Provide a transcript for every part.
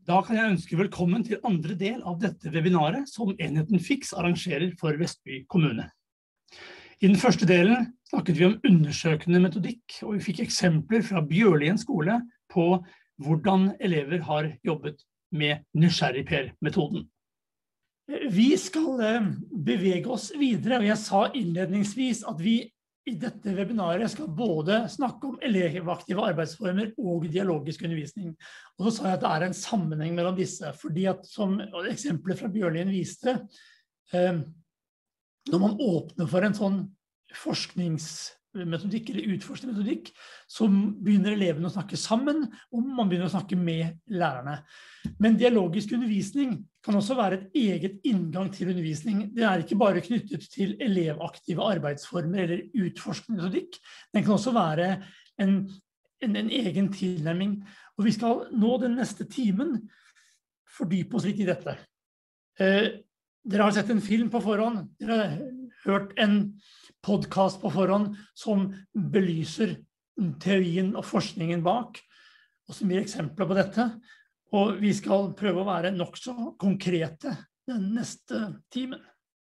Da kan jeg ønske velkommen til andre del av dette webinaret som Enheten Fiks arrangerer for Vestby kommune. I den første delen snakket vi om undersøkende metodikk, og vi fikk eksempler fra Bjørlien skole på hvordan elever har jobbet med nysgjerrigper-metoden. Vi skal bevege oss videre, og jeg sa innledningsvis at vi i dette webinaret skal både snakke om elevaktive arbeidsformer og dialogisk undervisning. Og så sa jeg at det er en sammenheng mellom disse, fordi at som eksemplet fra Bjørlien viste, når man åpner for en sånn forskningsmetodikk eller utforskningsmetodikk, så begynner elevene å snakke sammen, og man begynner å snakke med lærerne. Men dialogisk undervisning kan også være et eget inngang til undervisning. Det er ikke bare knyttet til elevaktive arbeidsformer eller utforskningsmetodikk. Den kan også være en egen tilnærming. Og vi skal nå den neste timen fordype oss litt i dette. Dere har sett en film på forhånd, dere har hørt en podcast på forhånd som belyser teorien og forskningen bak, og som gir eksempler på dette. Og vi skal prøve å være nok så konkrete den neste timen.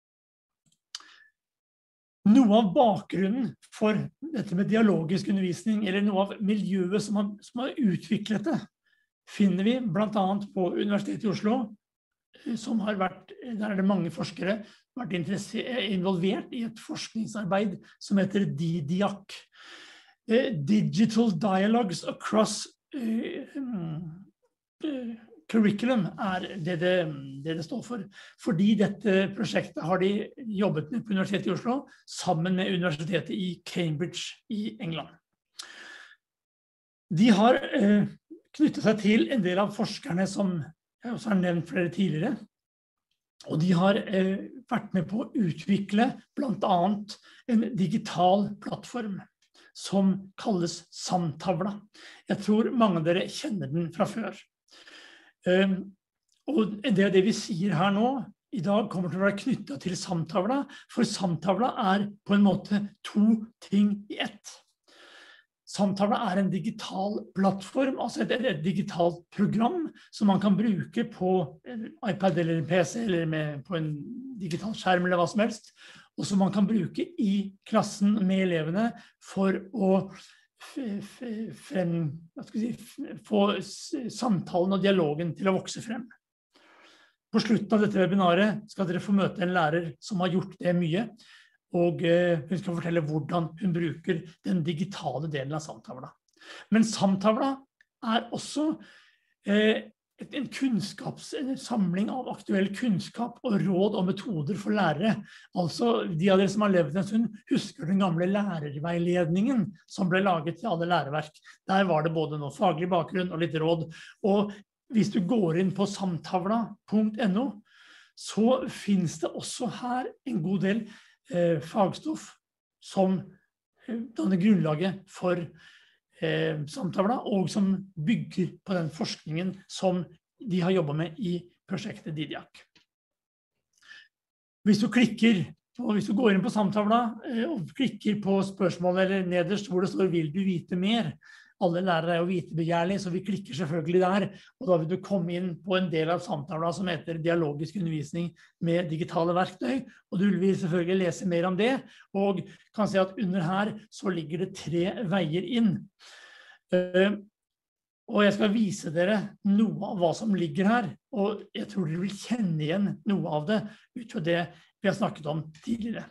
Noe av bakgrunnen for dette med dialogisk undervisning, eller noe av miljøet som har utviklet det, finner vi blant annet på Universitetet i Oslo, der er det mange forskere som har vært involvert i et forskningsarbeid som heter DIDIAC. Digital Dialogues Across Curriculum er det står for. Fordi dette prosjektet har de jobbet med på Universitetet i Oslo, sammen med Universitetet i Cambridge i England. De har knyttet seg til en del av forskerne som jeg også har nevnt flere tidligere, og de har vært med på å utvikle blant annet en digital plattform som kalles Samtavla. Jeg tror mange av dere kjenner den fra før. Og det vi sier her nå, i dag kommer til å være knyttet til Samtavla, for Samtavla er på en måte to ting i ett. Samtavla er en digital plattform, altså et digitalt program som man kan bruke på en iPad eller en PC eller på en digital skjerm eller hva som helst, og som man kan bruke i klassen med elevene for å få samtalen og dialogen til å vokse frem. På slutten av dette webinaret skal dere få møte en lærer som har gjort det mye, og hun skal fortelle hvordan hun bruker den digitale delen av Samtavla. Men Samtavla er også en samling av aktuell kunnskap og råd og metoder for lærere. Altså, de av dere som har levd en stund, husker den gamle lærerveiledningen som ble laget til alle læreverk. Der var det både noe faglig bakgrunn og litt råd. Og hvis du går inn på samtavla.no, så finnes det også her en god del fagstoff som danner grunnlaget for Samtavla, og som bygger på den forskningen som de har jobbet med i prosjektet DIDIAC. Hvis du går inn på Samtavla og klikker på spørsmålet eller nederst hvor det står «Vil du vite mer?», alle lærere er jo vitebegjærlige, så vi klikker selvfølgelig der, og da vil du komme inn på en del av Samtavla som heter dialogisk undervisning med digitale verktøy, og du vil selvfølgelig lese mer om det, og kan se at under her så ligger det 3 veier inn. Og jeg skal vise dere noe av hva som ligger her, og jeg tror dere vil kjenne igjen noe av det ut fra det vi har snakket om tidligere.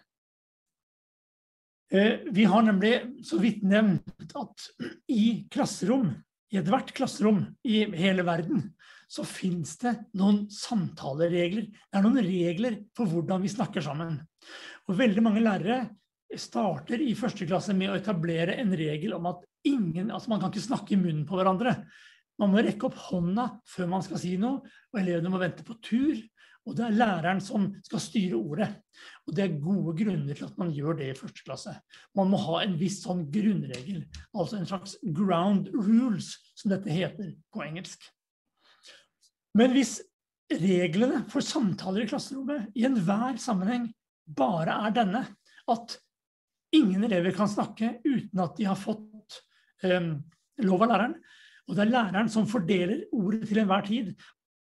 Vi har nemlig så vidt nevnt at i klasserom, i ethvert klasserom i hele verden, så finnes det noen samtaleregler. Det er noen regler for hvordan vi snakker sammen. Og veldig mange lærere starter i første klasse med å etablere en regel om at man kan ikke snakke i munnen på hverandre. Man må rekke opp hånda før man skal si noe, og elevene må vente på tur, og det er læreren som skal styre ordet. Og det er gode grunner til at man gjør det i første klasse. Man må ha en viss sånn grunnregel, altså en slags ground rules, som dette heter på engelsk. Men hvis reglene for samtaler i klasserommet i enhver sammenheng bare er denne, at ingen elever kan snakke uten at de har fått lov av læreren, og det er læreren som fordeler ordet til enhver tid,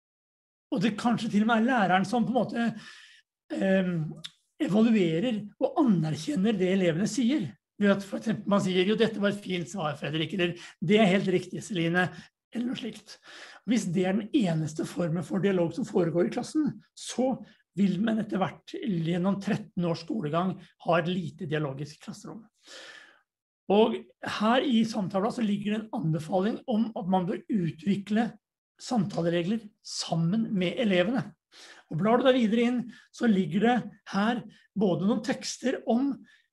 og det kanskje til og med læreren som på en måte evaluerer og anerkjenner det elevene sier. Ved at for eksempel man sier, jo, dette var et fint svar, Fredrik, eller det helt riktig, Celine, eller noe slikt. Hvis det den eneste formen for dialog som foregår i klassen, så vil man etter hvert gjennom 13 års skolegang ha et lite dialogisk klasserom. Og her i samtalen så ligger det en anbefaling om at man bør utvikle samtaleregler sammen med elevene. Og blar du deg videre inn, så ligger det her både noen tekster om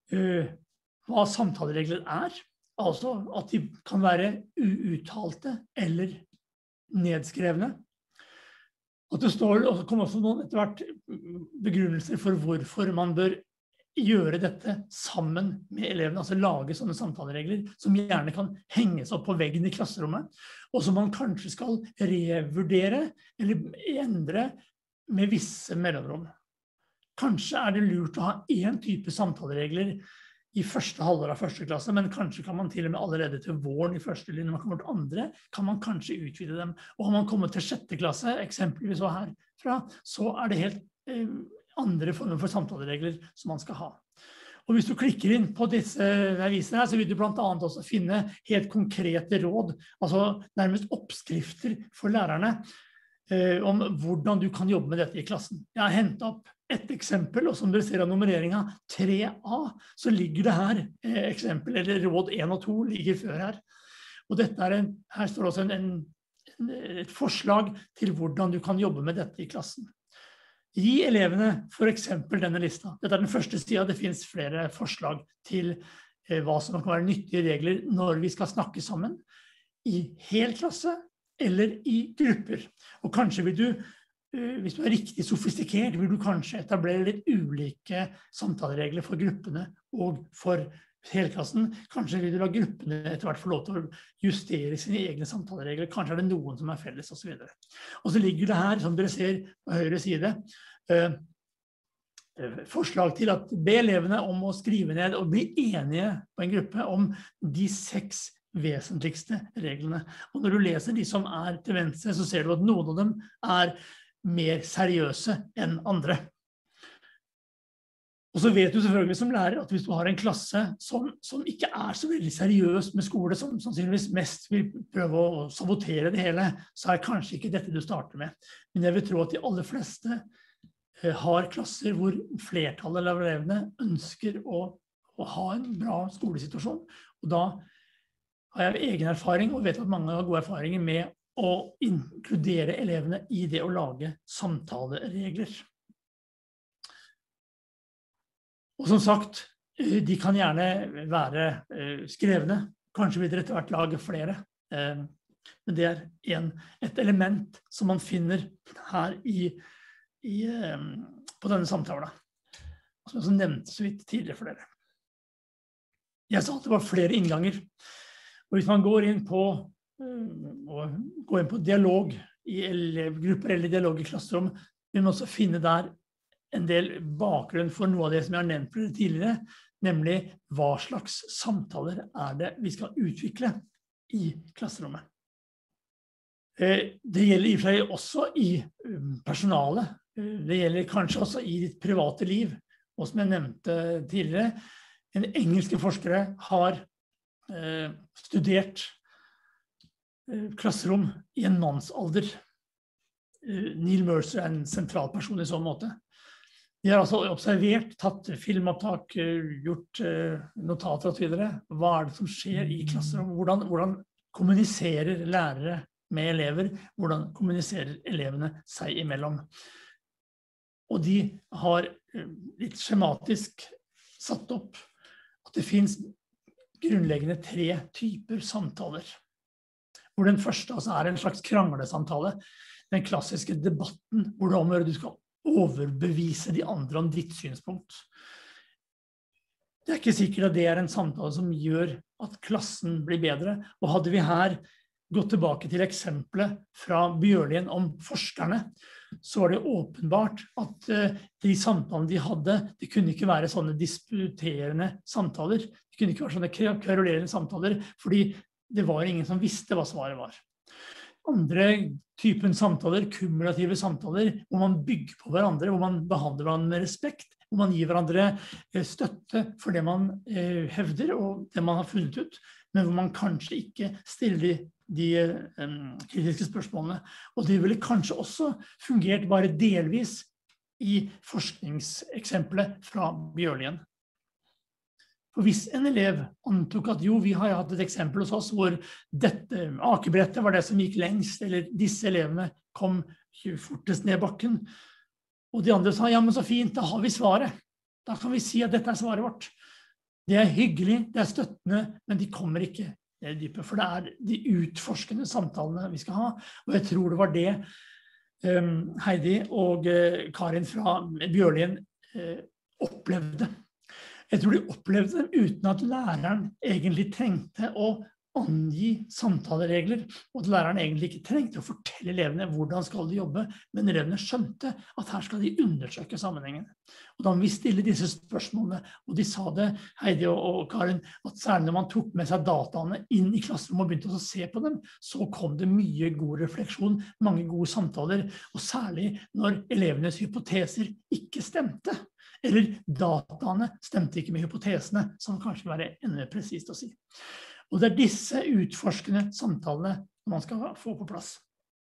hva samtaleregler altså at de kan være uuttalte eller nedskrevne. Og det står, og det kommer også noen etter hvert begrunnelser for hvorfor man bør gjøre dette sammen med elevene, altså lage sånne samtaleregler som gjerne kan henges opp på veggen i klasserommet, og som man kanskje skal revurdere eller endre med visse mellomrom. Kanskje det lurt å ha en type samtaleregler i første halvår av første klasse, men kanskje kan man til og med allerede til våren i første linje, når man kommer til andre, kan man kanskje utvide dem. Og har man kommet til sjette klasse, eksempelvis herfra, så det helt andre former for samtaleregler som man skal ha. Og hvis du klikker inn på disse jeg viser her, så vil du blant annet også finne helt konkrete råd, altså nærmest oppskrifter for lærerne, om hvordan du kan jobbe med dette i klassen. Jeg har hentet opp et eksempel, og som dere ser av nummereringen 3A, så ligger det her eksempel, eller råd 1 og 2 ligger før her. Og dette her står også et forslag til hvordan du kan jobbe med dette i klassen. Gi elevene for eksempel denne lista. Dette den første siden, det finnes flere forslag til hva som kan være nyttige regler når vi skal snakke sammen, i hel klasse eller i grupper. Og kanskje vil du, hvis du riktig sofistikert, vil du kanskje etablere litt ulike samtaleregler for gruppene og for helklassen. Kanskje vil du la gruppene etter hvert få lov til å justere sine egne samtaleregler. Kanskje det noen som felles og så videre. Og så ligger det her, som dere ser på høyre side, forslag til at be elevene om å skrive ned og bli enige på en gruppe om de 6 vesentligste reglene. Og når du leser de som til venstre, så ser du at noen av dem mer seriøse enn andre. Og så vet du selvfølgelig som lærer at hvis du har en klasse som ikke så veldig seriøs med skole, som sannsynligvis mest vil prøve å sabotere det hele, så kanskje ikke dette du starter med. Men jeg vil tro at de aller fleste har klasser hvor flertallet av elevene ønsker å ha en bra skolesituasjon. Og da har jeg egen erfaring, og vet at mange har gode erfaringer med å inkludere elevene i det å lage samtaleregler. Og som sagt, de kan gjerne være skrevne. Kanskje vil dere etter hvert lage flere. Men det et element som man finner her på denne samtalen. Som jeg også nevnte så vidt tidligere for dere. Jeg sa at det var flere innganger. Og hvis man går inn på dialog i elevgrupper eller dialog i klasserom, vil man også finne der en del bakgrunn for noe av det som jeg har nevnt for dere tidligere, nemlig hva slags samtaler det vi skal utvikle i klasserommet. Det gjelder i og for seg også i personalet. Det gjelder kanskje også i ditt private liv. Og som jeg nevnte tidligere, en engelske forskere har studert klasserom i en mannsalder. Neil Mercer en sentral person i sånn måte. De har altså observert, tatt filmopptak, gjort notater og så videre. Hva det som skjer i klasserom? Hvordan kommuniserer lærere med elever? Hvordan kommuniserer elevene seg imellom? Og de har litt skjematisk satt opp at det finnes grunnleggende 3 typer samtaler. Hvor den første altså en slags kranglesamtale. Den klassiske debatten, hvor du skal overbevise de andre om ditt synspunkt. Det ikke sikkert at det en samtale som gjør at klassen blir bedre. Og hadde vi her gått tilbake til eksempelet fra Bjørlien om forskerne, så var det åpenbart at de samtalene de hadde, det kunne ikke være sånne disputerende samtaler. Det kunne ikke være sånne kverulerende samtaler, fordi det var ingen som visste hva svaret var. andre typen samtaler, kumulative samtaler, hvor man bygger på hverandre, hvor man behandler hverandre med respekt, hvor man gir hverandre støtte for det man hevder og det man har funnet ut, men hvor man kanskje ikke stiller de kritiske spørsmålene. Og det ville kanskje også fungert bare delvis i forskningseksempelet fra Bjørlien. For hvis en elev antok at jo, vi har hatt et eksempel hos oss hvor dette akebrettet var det som gikk lengst, eller disse elevene kom fortest ned bakken, og de andre sa, ja, men så fint, da har vi svaret. Da kan vi si at dette er svaret vårt. Det er hyggelig, det er støttende, men de kommer ikke ned dypet, for det er de utforskende samtalene vi skal ha. Og jeg tror det var det Heidi og Karin fra Bjørlien opplevde. Jeg tror de opplevde det uten at læreren egentlig trengte å angi samtaleregler, og at læreren egentlig ikke trengte å fortelle elevene hvordan skal de jobbe, men elevene skjønte at her skal de undersøke sammenhengen. Og da må vi stille disse spørsmålene, og de sa det, Heidi og Karin, at særlig når man tok med seg dataene inn i klasserommet og begynte å se på dem, så kom det mye god refleksjon, mange gode samtaler, og særlig når elevenes hypoteser ikke stemte, eller dataene stemte ikke med hypotesene, som kanskje vil være enda mer presist å si. Og det er disse utforskende samtalene man skal få på plass.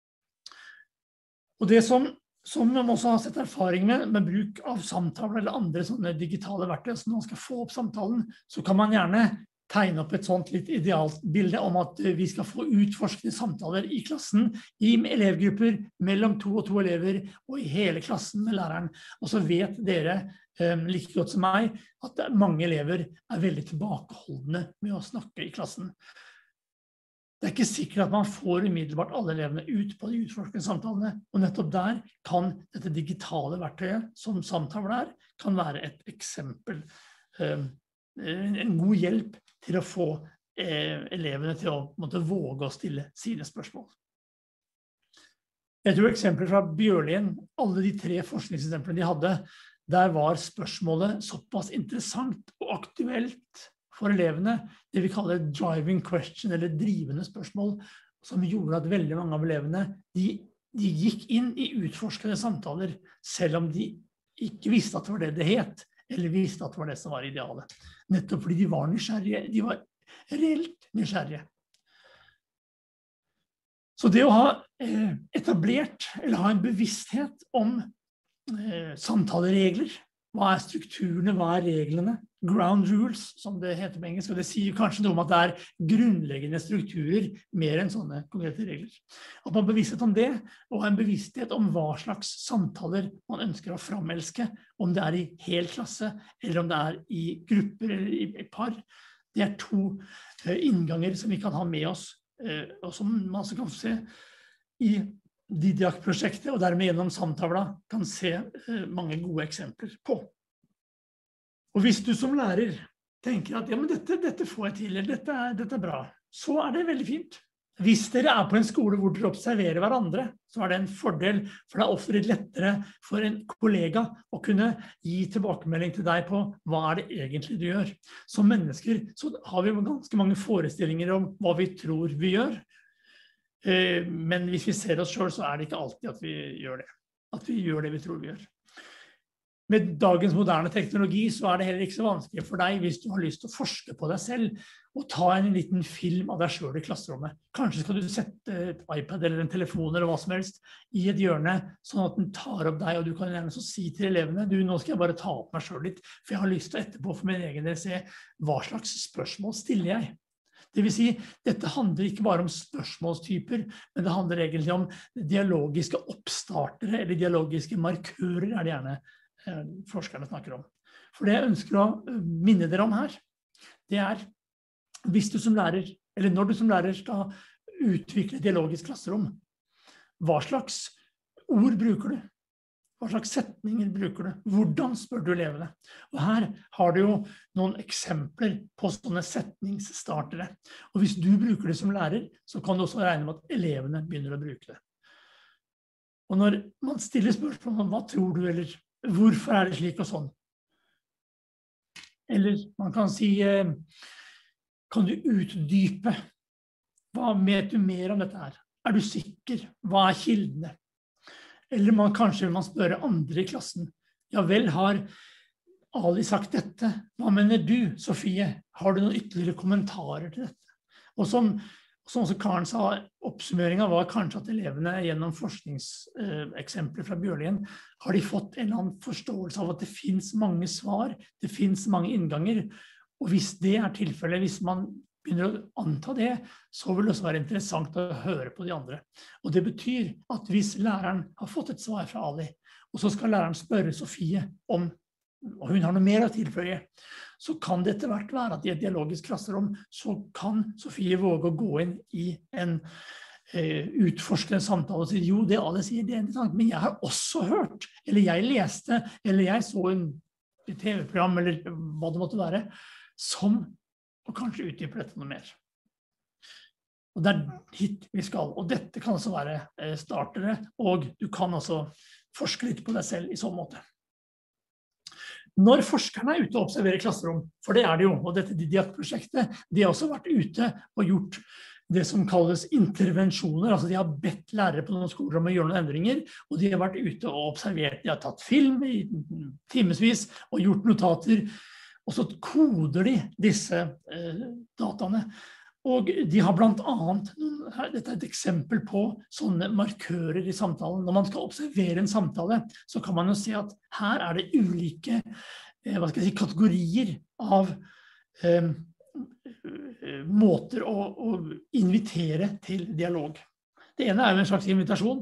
Og det som man også har sett erfaring med bruk av samtaler eller andre sånne digitale verktøy, så når man skal få opp samtalen, så kan man gjerne tegne opp et sånt litt idealt bilde om at vi skal få utforskende samtaler i klassen, i elevgrupper, mellom 2 og 2 elever, og i hele klassen med læreren. Og så vet dere like godt som meg at mange elever er veldig tilbakeholdende med å snakke i klassen. Det er ikke sikkert at man får umiddelbart alle elevene ut på de utforskende samtalene, og nettopp der kan dette digitale verktøyet som samtaler er, kan være et eksempel, en god hjelp til å få elevene til å måtte våge å stille sine spørsmål. Jeg tror eksempler fra Bjørlien, alle de 3 forskningseksemplene de hadde, der var spørsmålet såpass interessant og aktuelt for elevene, det vi kaller driving question, eller drivende spørsmål, som gjorde at veldig mange av elevene, de gikk inn i utforskende samtaler, selv om de ikke visste at det var det det het, eller visste at det var det som var idealet. Nettopp fordi de var nysgjerrige, de var reelt nysgjerrige. Så det å ha etablert, eller ha en bevissthet om samtaleregler, hva er strukturene, hva er reglene, ground rules, som det heter på engelsk, og det sier kanskje noe om at det er grunnleggende strukturer mer enn sånne konkrete regler. At man bevissthet om det, og en bevissthet om hva slags samtaler man ønsker å framelske, om det er i hel klasse, eller om det er i grupper eller i par, det er 2 innganger som vi kan ha med oss, og som man så kan se i Didiak-prosjektet, og dermed gjennom samtavla kan se mange gode eksempler på. Og hvis du som lærer tenker at ja, men dette får jeg til, eller dette er bra, så er det veldig fint. Hvis dere er på en skole hvor dere observerer hverandre, så er det en fordel, for det er ofte litt lettere for en kollega å kunne gi tilbakemelding til deg på hva er det egentlig du gjør. Som mennesker så har vi ganske mange forestillinger om hva vi tror vi gjør, men hvis vi ser oss selv, så er det ikke alltid at vi gjør det. At vi gjør det vi tror vi gjør. Med dagens moderne teknologi så er det heller ikke så vanskelig for deg hvis du har lyst til å forske på deg selv og ta en liten film av deg selv i klasserommet. Kanskje skal du sette et iPad eller en telefon eller hva som helst i et hjørne, sånn at den tar opp deg, og du kan gjerne så si til elevene, du, nå skal jeg bare ta opp meg selv litt, for jeg har lyst til etterpå for min egen del se hva slags spørsmål stiller jeg. Det vil si, dette handler ikke bare om spørsmålstyper, men det handler egentlig om dialogiske oppstartere, eller dialogiske markører, er det gjerne forskerne snakker om. For det jeg ønsker å minne dere om her, det er, hvis du som lærer, eller når du som lærer skal utvikle dialogisk klasserom, hva slags ord bruker du? Hva slags setninger bruker du? Hvordan spør du elevene? Og her har du jo noen eksempler på sånne setningsstartere. Og hvis du bruker det som lærer, så kan du også regne med at elevene begynner å bruke det. Og når man stiller spørsmål om hva tror du, eller hvorfor er det slik og sånn? Eller man kan si, kan du utdype? Hva vet du mer om dette her? du sikker? Hva kildene? Eller kanskje man spørre andre i klassen. Ja vel, har Ali sagt dette? Hva mener du, Sofie? Har du noen ytterligere kommentarer til dette? Og som også Karen sa, oppsummeringen var kanskje at elevene gjennom forskningseksempler fra Bjørlien har de fått en eller annen forståelse av at det finnes mange svar, det finnes mange innganger, og hvis det tilfellet, hvis man begynner å anta det, så vil det også være interessant å høre på de andre. Og det betyr at hvis læreren har fått et svar fra Ali, og så skal læreren spørre Sofie om og hun har noe mer å tilføye, så kan det etter hvert være at i et dialogisk klasserom så kan Sofie våge å gå inn i en utforskende samtale og si, jo, det alle sier, det interessant, men jeg har også hørt, eller jeg leste, eller jeg så et TV-program, eller hva det måtte være, som, og kanskje utdyper dette noe mer. Og det hit vi skal, og dette kan også være startere, og du kan også forske litt på deg selv i sånn måte. Når forskerne ute og observerer klasserom, for det det jo, og dette DIDIAC-prosjektet, de har også vært ute og gjort det som kalles intervensjoner, altså de har bedt lærere på noen skoler om å gjøre noen endringer, og de har vært ute og observert, de har tatt film i timesvis og gjort notater, og så koder de disse dataene. Og de har blant annet, dette et eksempel på sånne markører i samtalen. Når man skal observere en samtale, så kan man jo se at her det ulike kategorier av måter å invitere til dialog. Det ene jo en slags invitasjon.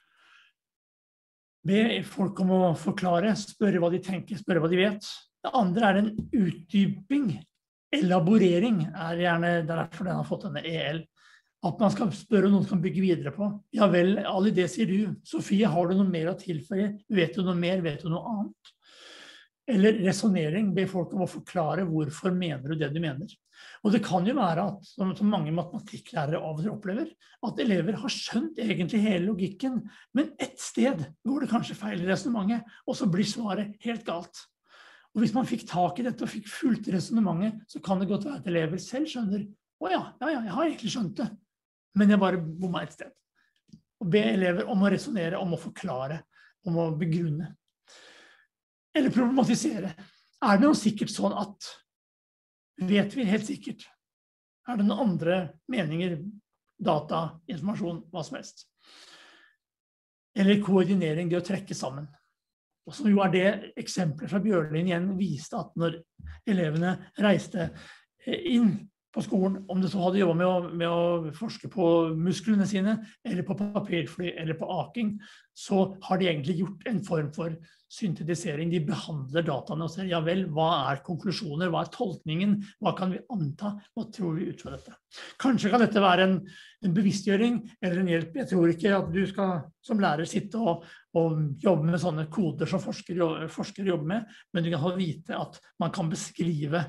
Be folk om å forklare, spørre hva de tenker, spørre hva de vet. Det andre en utdyping. Elaborering gjerne derfor den har fått denne EL. At man skal spørre noen som kan bygge videre på. Ja vel, Ali, det sier du. Sofie, har du noe mer å tilføye? Vet du noe mer? Vet du noe annet? Eller resonering, be folk om å forklare hvorfor mener du det du mener. Og det kan jo være at, som mange matematikklærere av og til opplever, at elever har skjønt egentlig hele logikken, men et sted går det kanskje feil i resonementet, og så blir svaret helt galt. Og hvis man fikk tak i dette og fikk fulgt resonementet, så kan det godt være at elever selv skjønner, jeg har egentlig skjønt det, men jeg bare bommet et sted. Og be elever om å resonere, om å forklare, om å begrunne. Eller problematisere. Det noe sikkert sånn at, vet vi helt sikkert, det noen andre meninger, data, informasjon, hva som helst? Eller koordinering, det å trekke sammen. Og som jo det eksempler fra Bjørlien igjen viste at når elevene reiste inn på skolen, om det så hadde jobbet med å forske på musklene sine, eller på papirfly, eller på aking, så har de egentlig gjort en form for syntetisering. De behandler dataene og ser, ja vel, hva konklusjoner, hva tolkningen, hva kan vi anta, hva tror vi ut fra dette? Kanskje kan dette være en bevisstgjøring eller en hjelp. Jeg tror ikke at du skal som lærer sitte og jobbe med sånne koder som forskere jobber med, men du kan ha vite at man kan beskrive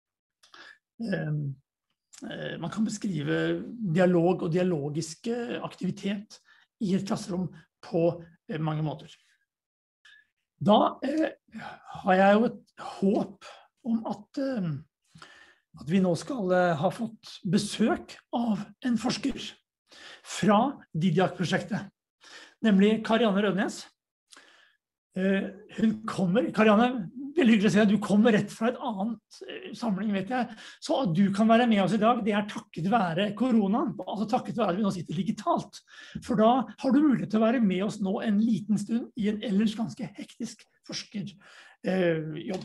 dialog og dialogisk aktivitet i et klasserom på mange måter. Da har jeg jo et håp om at vi nå skal ha fått besøk av en forsker fra DIDIAC-prosjektet, nemlig Karianne Rødnes. Hun kommer, Karianne, veldig hyggelig å se at du kommer rett fra et annet samling, vet jeg. Så at du kan være med oss i dag, det takket være koronaen, altså takket være at vi nå sitter digitalt. For da har du mulighet til å være med oss nå en liten stund i en ellers ganske hektisk forskerjobb.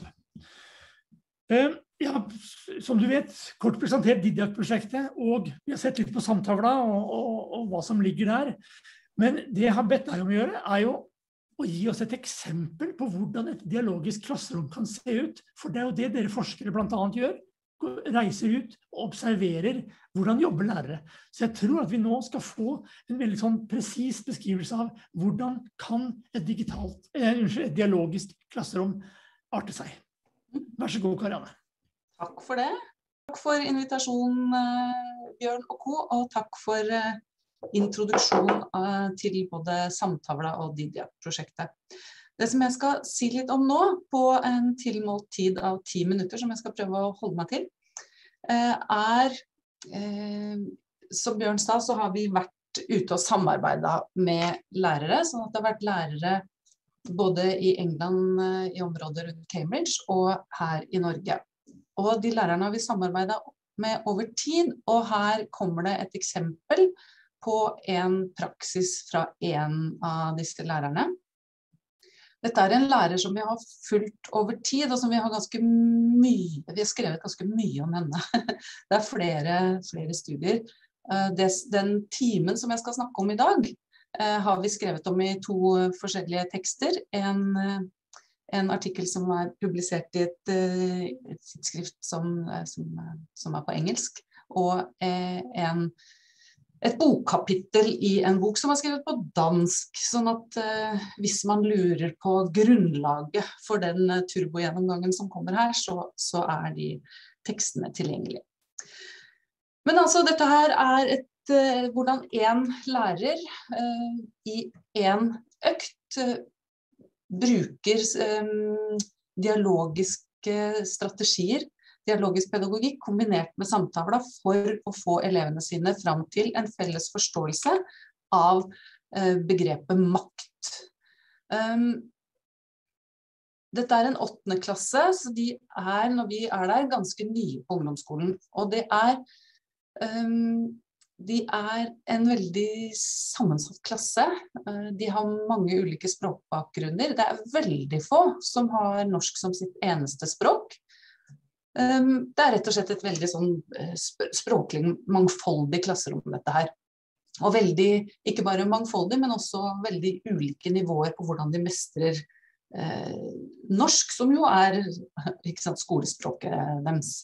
Ja, som du vet, kort presentert DIDIAC-prosjektet, og vi har sett litt på samtavla og hva som ligger der. Men det jeg har bedt deg om å gjøre, jo å gi oss et eksempel på hvordan et dialogisk klasserom kan se ut, for det jo det dere forskere blant annet gjør, reiser ut og observerer hvordan jobber lærere. Så jeg tror at vi nå skal få en veldig sånn presis beskrivelse av hvordan kan et dialogisk klasserom arte seg. Vær så god, Karianne. Takk for det. Takk for invitasjonen, Bjørn og Co, og takk for introduksjon til både samtavla og DIDIAC-prosjektet. Det som jeg skal si litt om nå, på en tilmålt tid av 10 minutter, som jeg skal prøve å holde meg til, som Bjørn sa, så har vi vært vært ute og samarbeidet med lærere, sånn at det har vært lærere både i England, i området rundt Cambridge, og her i Norge. Og de lærerne har vi samarbeidet med over tid, og her kommer det et eksempel på en praksis fra en av disse lærerne. Dette er en lærer som vi har fulgt over tid, og som vi har vi har skrevet ganske mye om henne. Det er flere studier. Den timen som jeg skal snakke om i dag, har vi skrevet om i 2 forskjellige tekster. En artikkel som er publisert i et tidsskrift som er på engelsk, og et bokkapittel i en bok som er skrevet på dansk, sånn at hvis man lurer på grunnlaget for den turbogjennomgangen som kommer her, så er de tekstene tilgjengelige. Men altså, dette her er hvordan en lærer i en økt bruker dialogiske strategier, dialogisk pedagogikk kombinert med samtaler for å få elevene sine fram til en felles forståelse av begrepet makt. Dette er en 8. klasse, så når vi er der, ganske nye på ungdomsskolen, og de er en veldig sammensatt klasse. De har mange ulike språkbakgrunner. Det er veldig få som har norsk som sitt eneste språk. Det er rett og slett et veldig sånn språklig mangfoldig klasserom dette her. Og ikke bare mangfoldig, men også veldig ulike nivåer på hvordan de mestrer norsk, som jo er, ikke sant, skolespråket deres.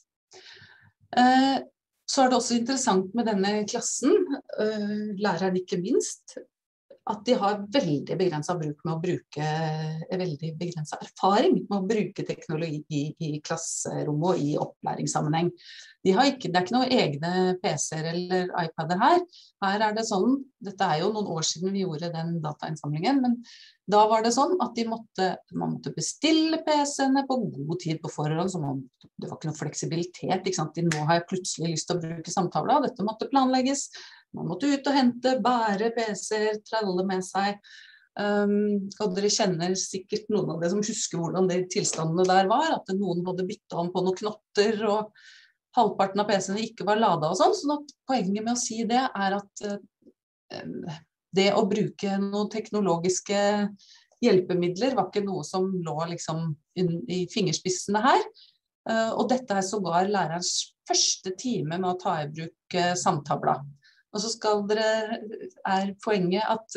Så er det også interessant med denne klassen, læreren ikke minst, at de har veldig begrenset veldig begrenset erfaring med å bruke teknologi i klasserommet og i opplæringssammenheng. Det er ikke noen egne PC-er eller iPader her. Her er det sånn, dette er jo noen år siden vi gjorde den datainnsamlingen, men da var det sånn at man måtte bestille PC-ene på god tid på forhånd, så det var ikke noe fleksibilitet, ikke sant? Nå har jeg plutselig lyst til å bruke samtaler, og dette måtte planlegges. Man måtte ut og hente, bære PC-er, tralle med seg. Og dere kjenner sikkert noen av det som husker hvordan de tilstandene der var, at noen hadde byttet om på noen knotter, og halvparten av PC-ene ikke var ladet og sånn. Så poenget med å si det er at det å bruke noen teknologiske hjelpemidler var ikke noe som lå liksom i fingerspissene her. Og dette er sågar lærerens første time med å ta i bruk samtavla. Og så er poenget at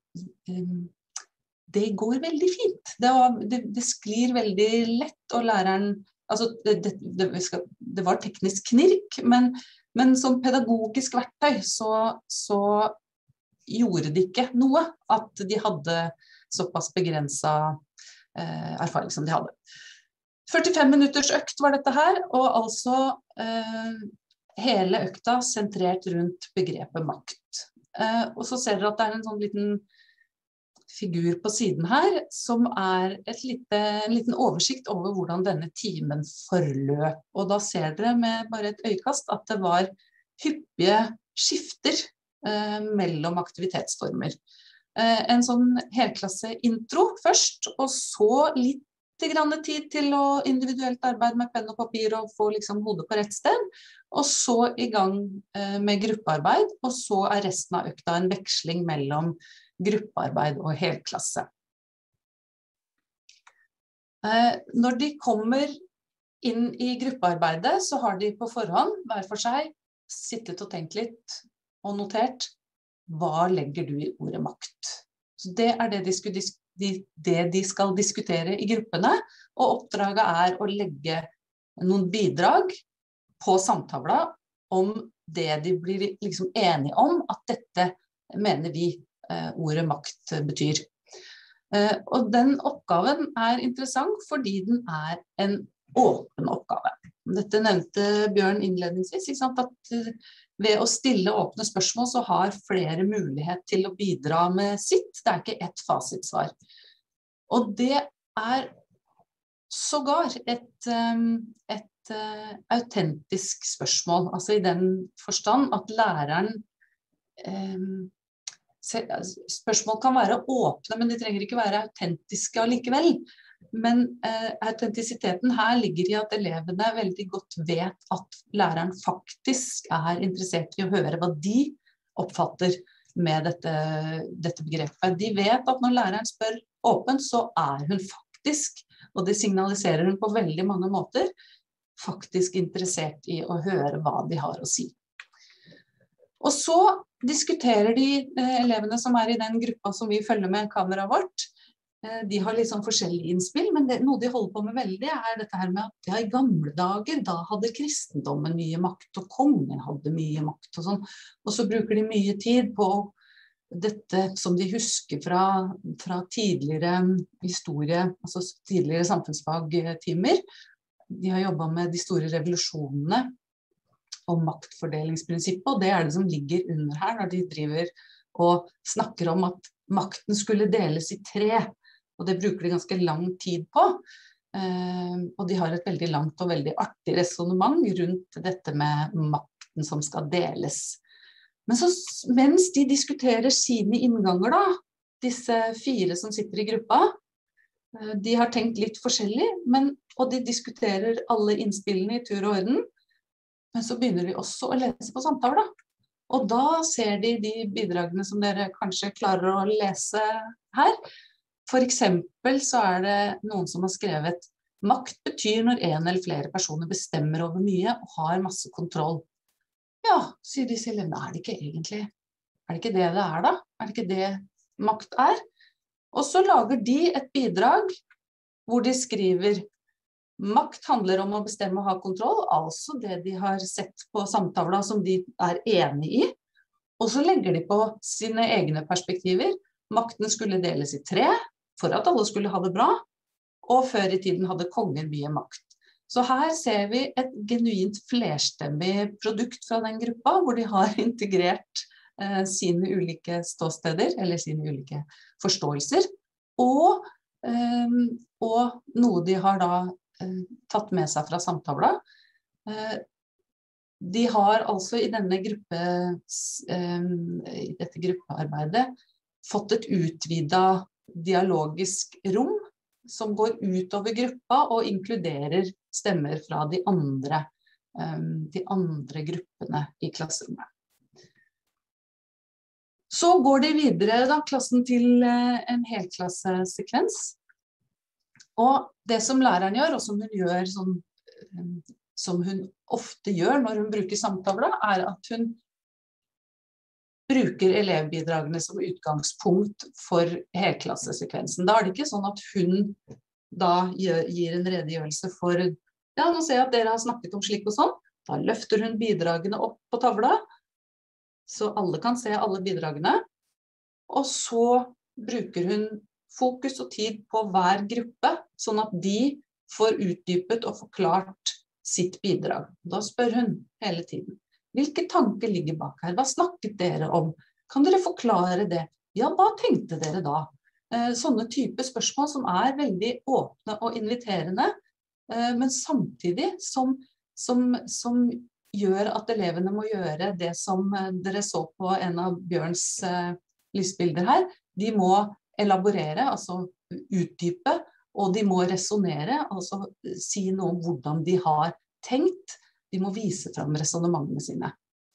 det går veldig fint. Det sklir veldig lett, og læreren, altså det var teknisk knirk, men som pedagogisk verktøy så gjorde det ikke noe at de hadde såpass begrenset erfaring som de hadde. 45 minutters økt var dette her, og altså hele økta sentrert rundt begrepet makt. Og så ser dere at det er en sånn liten figur på siden her, som er en liten oversikt over hvordan denne timen forløp. Og da ser dere med bare et øyekast at det var hyppige skifter mellom aktivitetsformer. En sånn helklasse intro først, og så litt tid til å individuelt arbeide med penn og papir og få liksom hodet på rett sted, og så i gang med gruppearbeid, og så er resten av økta en veksling mellom gruppearbeid og helklasse. Når de kommer inn i gruppearbeidet, så har de på forhånd, hver for seg, sittet og tenkt litt og notert, hva legger du i ordet makt? Så det er det de skal diskutere i gruppene, og oppdraget er å legge noen bidrag på samtavla om det de blir liksom enige om, at dette mener vi ordet makt betyr. Og den oppgaven er interessant fordi den er en åpen oppgave. Dette nevnte Bjørn innledningsvis, ikke sant? At ved å stille åpne spørsmål så har flere mulighet til å bidra med sitt. Det er ikke ett fasitsvar. Og det er sågar et autentisk spørsmål, altså i den forstand at læreren Spørsmål kan være åpne, men de trenger ikke være autentiske allikevel. Men autentisiteten her ligger i at elevene veldig godt vet at læreren faktisk interessert i å høre hva de oppfatter med dette begrepet. De vet at når læreren spør åpent, så hun faktisk, og det signaliserer hun på veldig mange måter, faktisk interessert i å høre hva de har å si. Og så diskuterer de elevene som i den gruppa som vi følger med kameraet vårt. De har litt sånn forskjellige innspill, men noe de holder på med veldig dette her med at i gamle dager, da hadde kristendommen mye makt, og kongen hadde mye makt og sånn. Og så bruker de mye tid på dette som de husker fra tidligere historie, altså tidligere samfunnsfagtimer. De har jobbet med de store revolusjonene og maktfordelingsprinsippet, og det det som ligger under her når de driver og snakker om at makten skulle deles i 3, og det bruker de ganske lang tid på, og de har et veldig langt og veldig artig resonemang rundt dette med makten som skal deles. Men så, mens de diskuterer sine innganger da, disse 4 som sitter i gruppa, de har tenkt litt forskjellig, og de diskuterer alle innspillene i tur og orden, men så begynner de også å lese på samtaler da. Og da ser de bidragene som dere kanskje klarer å lese her. For eksempel så det noen som har skrevet «Makt betyr når en eller flere personer bestemmer over mye og har masse kontroll». Ja, sier disse elevene, det ikke egentlig? Det ikke det da? Det ikke det makt Og så lager de et bidrag hvor de skriver «Makt handler om å bestemme og ha kontroll», altså det de har sett på samtavla som de enig i. Og så legger de på sine egne perspektiver. Makten skulle deles i 3, for at alle skulle ha det bra, og før i tiden hadde kongen mye makt. Så her ser vi et genuint flerstemmig produkt fra den gruppa, hvor de har integrert sine ulike ståsteder, eller sine ulike forståelser, og noe de har da tatt med seg fra samtavla. De har altså i dette gruppearbeidet fått et utvidet dialogisk rom som går utover gruppa og inkluderer stemmer fra de andre gruppene i klasserommet. Så går de videre da, klassen til en helklassesekvens. Og det som læreren gjør, og som hun gjør som hun ofte gjør når hun bruker samtavla, at hun bruker elevbidragene som utgangspunkt for helklassesekvensen. Da det ikke sånn at hun da gir en redegjørelse for, ja, nå ser jeg at dere har snakket om slik og sånn, da løfter hun bidragene opp på tavla, så alle kan se alle bidragene, og så bruker hun fokus og tid på hver gruppe, sånn at de får utdypet og forklart sitt bidrag. Da spør hun hele tiden, hvilke tanker ligger bak her? Hva snakket dere om? Kan dere forklare det? Ja, hva tenkte dere da? Sånne type spørsmål som veldig åpne og inviterende, men samtidig som gjør at elevene må gjøre det som dere så på en av Bjørns lysbilder her. De må elaborere, altså utdype, og de må resonere, altså si noe om hvordan de har tenkt. De må vise frem resonementene sine.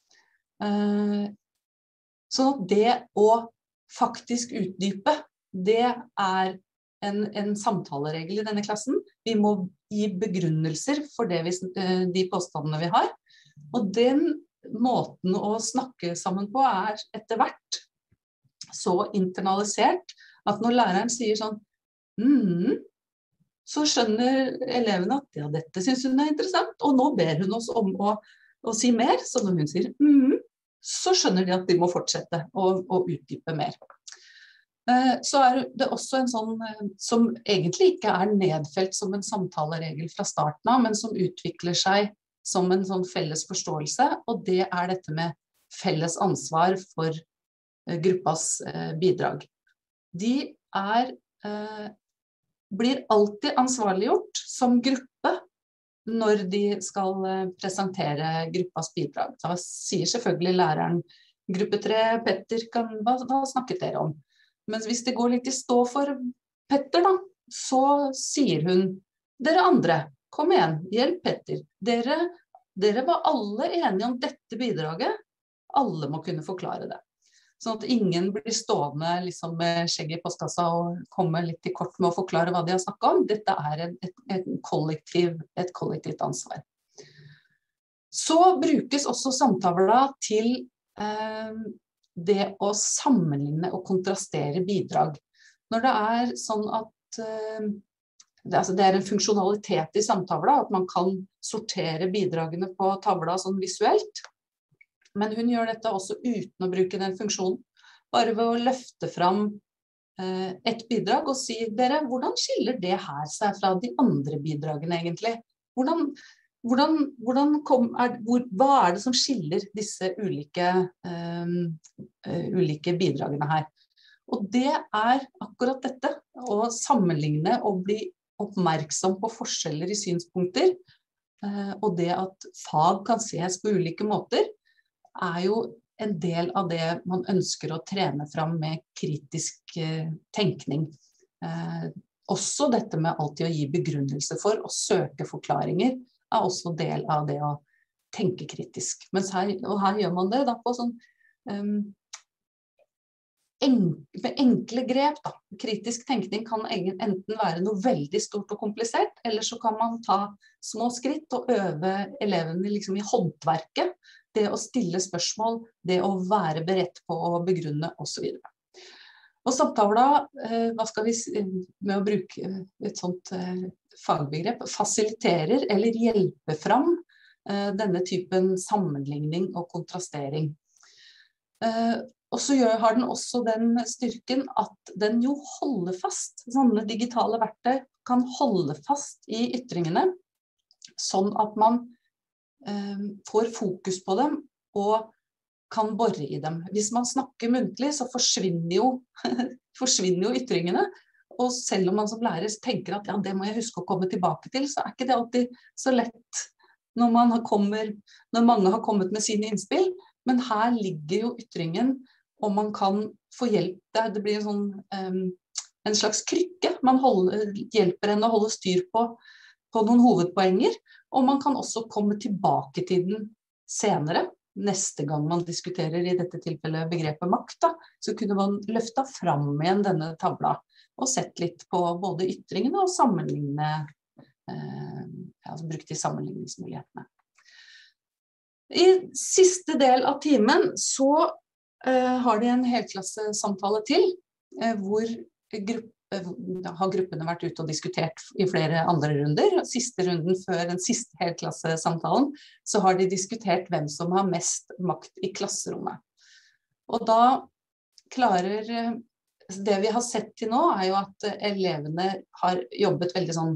Så det å faktisk utdype, det en samtaleregel i denne klassen. Vi må gi begrunnelser for de påstandene vi har. Og den måten å snakke sammen på etter hvert så internalisert at når læreren sier sånn, så skjønner elevene at ja, dette synes hun interessant, og nå ber hun oss om å si mer, så når hun sier så skjønner de at de må fortsette å utdype mer. Så det også en sånn, som egentlig ikke nedfelt som en samtaleregel fra starten av, men som utvikler seg som en sånn felles forståelse, og det dette med felles ansvar for gruppas bidrag. De blir alltid ansvarliggjort som gruppe når de skal presentere gruppas bidrag. Da sier selvfølgelig læreren gruppe 3, Petter, hva snakket dere om? Mens hvis det går litt i stå for Petter da, så sier hun, dere andre, kom igjen, hjelp Petter. Dere var alle enige om dette bidraget, alle må kunne forklare det. Sånn at ingen blir stående liksom, med skjegg i postkassa og komme litt i kort med å forklare hva de har snakket om. Dette er et kollektivt ansvar. Så brukes også samtavla til det å sammenligne og kontrastere bidrag. Når det er sånn at det er en funksjonalitet i samtavla, at man kan sortere bidragene på tavla sånn visuelt, men hun gjør dette også uten å bruke den funksjonen, bare ved å løfte fram et bidrag og si, dere, hvordan skiller det her seg fra de andre bidragene egentlig? Hva er det som skiller disse ulike bidragene her? Og det er akkurat dette, å sammenligne og bli oppmerksom på forskjeller i synspunkter, og det at fag kan ses på ulike måter, er jo en del av det man ønsker å trene fram med kritisk tenkning. Også dette med alltid å gi begrunnelse for og søke forklaringer er også del av det å tenke kritisk. Her gjør man det da på sånn med enkle grep da. Kritisk tenkning kan enten være noe veldig stort og komplisert, eller så kan man ta små skritt og øve elevene liksom i håndverket, det å stille spørsmål, det å være beredt på å begrunne og så videre. Og samtavla, hva skal vi med å bruke et sånt fagbegrep, fasiliterer eller hjelper fram denne typen sammenligning og kontrastering. Og så har den også den styrken at den jo holder fast, sånne digitale verktøy kan holde fast i ytringene, sånn at man får fokus på dem og kan borre i dem. Hvis man snakker muntlig, så forsvinner jo ytringene, og selv om man som lærer tenker at ja, det må jeg huske å komme tilbake til, så er ikke det alltid så lett når mange har kommet med sine innspill, men her ligger jo ytringen, og man kan få hjelp. Det blir en slags krykke. Man hjelper henne å holde styr på noen hovedpoenger, og man kan også komme tilbake til den senere. Neste gang man diskuterer i dette tilfellet begrepet makt, da, så kunne man løftet fram igjen denne tavla og sett litt på både ytringene og brukt de sammenligningsmulighetene. I siste del av timen så har de en helklassesamtale til, hvor har gruppene vært ute og diskutert i flere andre runder. Siste runden før den siste helklassesamtalen, så har de diskutert hvem som har mest makt i klasserommet. Og da det vi har sett til nå, er jo at elevene har jobbet veldig sånn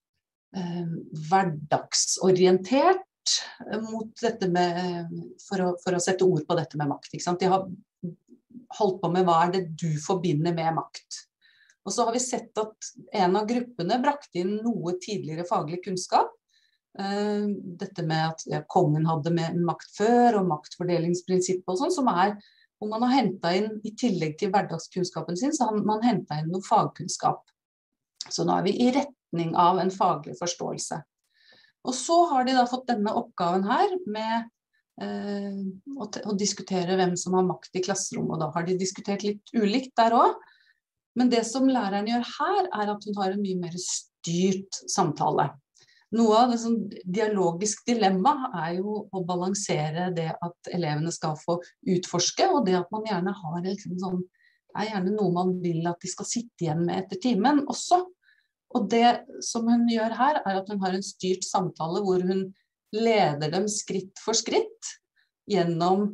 hverdagsorientert mot dette for å sette ord på dette med makt, ikke sant? De har holdt på med hva er det du forbinder med makt. Og så har vi sett at en av gruppene brakte inn noe tidligere faglig kunnskap. Dette med at kongen hadde makt før, og maktfordelingsprinsippet og sånn, som hvor man har hentet inn, i tillegg til hverdagskunnskapen sin, så har man hentet inn noe fagkunnskap. Så nå er vi i retning av en faglig forståelse. Og så har de da fått denne oppgaven her med å diskutere hvem som har makt i klasserommet, og da har de diskutert litt ulikt der også. Men det som læreren gjør her, er at hun har en mye mer styrt samtale. Noe av det som dialogisk dilemma er jo å balansere det at elevene skal få utforske, og det at man gjerne har liksom det er gjerne noe man vil at de skal sitte igjen med etter timen også. Og det som hun gjør her, er at hun har en styrt samtale hvor hun leder dem skritt for skritt gjennom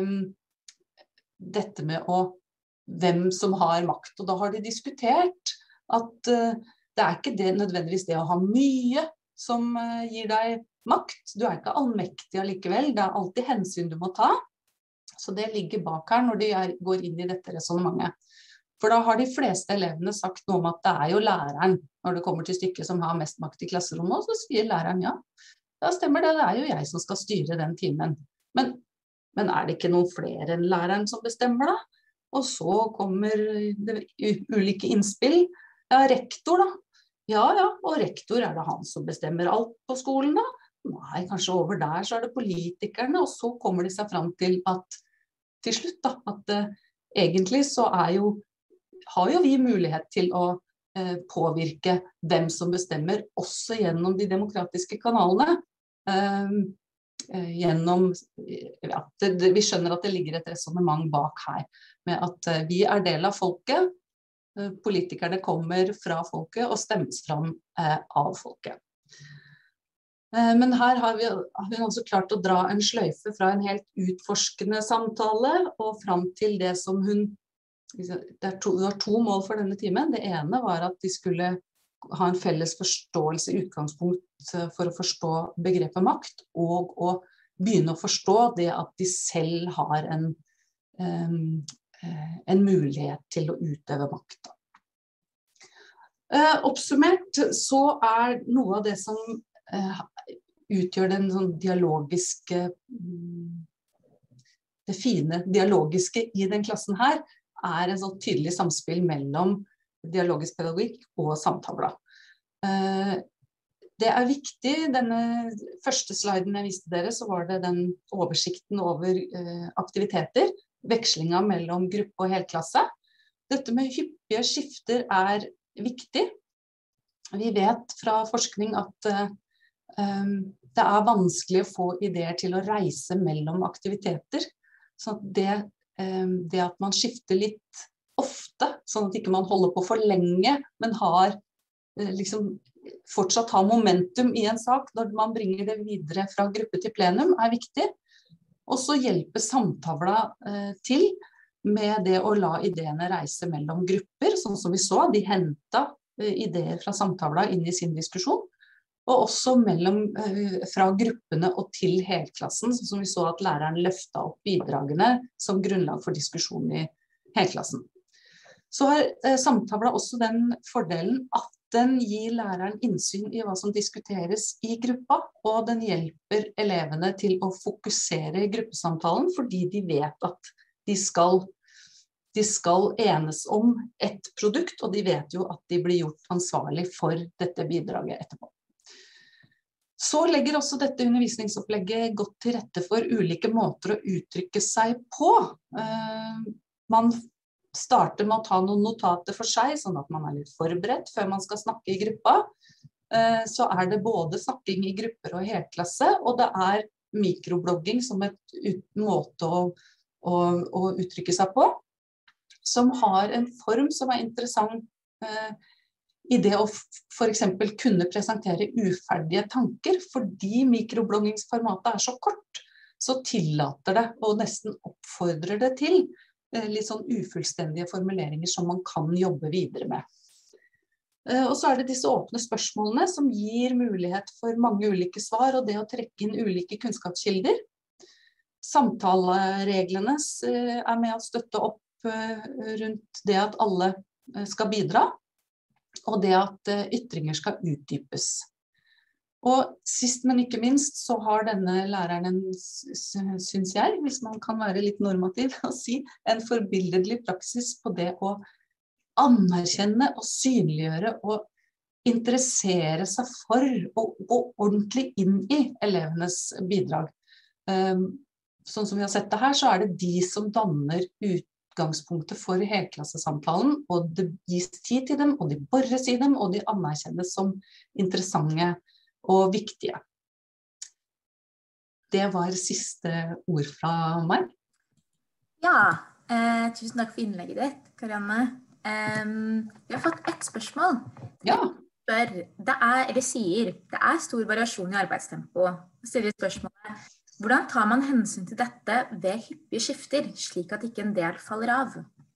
dette med hvem som har makt. Og da har de diskutert at det er ikke nødvendigvis det å ha mye som gir deg makt. Du er ikke allmektig allikevel, det er alltid hensyn du må ta. Så det ligger bak her når de går inn i dette resonemanget. For da har de fleste elevene sagt noe om at det er jo læreren, når det kommer til stykket, som har mest makt i klasserommet, og så sier læreren ja. Da stemmer det, det er jo jeg som skal styre den timen. Men men det ikke noen flere enn læreren som bestemmer da? Og så kommer det ulike innspill. Ja, rektor da. Ja, og rektor det han som bestemmer alt på skolen da? Nei, kanskje over der så det politikerne, og så kommer de seg fram til at, til slutt da, at egentlig så har jo vi mulighet til å påvirke hvem som bestemmer, også gjennom de demokratiske kanalene. Vi skjønner at det ligger et resonemang bak her, med at vi del av folket, politikerne kommer fra folket og stemmes fram av folket. Men her har vi også klart å dra en sløyfe fra en helt utforskende samtale og fram til det som det var 2 mål for denne timen. Det ene var at de skulle ha en felles forståelse i utgangspunkt for å forstå begrepet makt, og å begynne å forstå det at de selv har en mulighet til å utøve makt. Oppsummert så noe av det som utgjør den sånn dialogiske, det fine dialogiske i den klassen her, en sånn tydelig samspill mellom dialogisk pedagogikk og samtale. Det viktig, denne første sliden jeg viste dere, så var det den oversikten over aktiviteter, vekslinga mellom gruppe og helklasse. Dette med hyppige skifter viktig. Vi vet fra forskning at det vanskelig å få ideer til å reise mellom aktiviteter. Så det at man skifter litt ofte, sånn at ikke man holder på for lenge, men fortsatt har momentum i en sak når man bringer det videre fra gruppe til plenum, viktig. Og så hjelper samtavla til med det å la ideene reise mellom grupper, sånn som vi så, de hentet ideer fra samtavla inn i sin diskusjon, og også fra gruppene og til helklassen, sånn som vi så at læreren løftet opp bidragene som grunnlag for diskusjon i helklassen. Så har samtavla også den fordelen at den gir læreren innsyn i hva som diskuteres i gruppa, og den hjelper elevene til å fokusere i gruppesamtalen, fordi de vet at de skal enes om et produkt, og de vet jo at de blir gjort ansvarlig for dette bidraget etterpå. Så legger også dette undervisningsopplegget godt til rette for ulike måter å uttrykke seg på. Man starter med å ta noen notater for seg, sånn at man litt forberedt før man skal snakke i gruppa. Så det både snakking i grupper og helklasse, og det mikroblogging som et måte å uttrykke seg på, som har en form som interessant i det å for eksempel kunne presentere uferdige tanker, fordi mikrobloggingsformatet så kort, så tillater det og nesten oppfordrer det til litt sånn ufullstendige formuleringer som man kan jobbe videre med. Og så det disse åpne spørsmålene som gir mulighet for mange ulike svar, og det å trekke inn ulike kunnskapskilder. Samtalereglene med å støtte opp rundt det at alle skal bidra, og det at ytringer skal utdypes. Og sist, men ikke minst, så har denne læreren, synes jeg, hvis man kan være litt normativ og si, en forbilledlig praksis på det å anerkjenne og synliggjøre og interessere seg for og gå ordentlig inn i elevenes bidrag. Sånn som vi har sett det her, så det de som danner utgangspunktet for helklassesamtalen, og det gis tid til dem, og de borres i dem, og de anerkjennes som interessante og viktige. Det var siste ord fra meg. Ja, tusen takk for innlegget ditt, Karianne. Vi har fått et spørsmål. Ja. Det sier, det stor variasjon i arbeidstempo. Jeg stiller spørsmålet, hvordan tar man hensyn til dette ved hyppige skifter, slik at ikke en del faller av?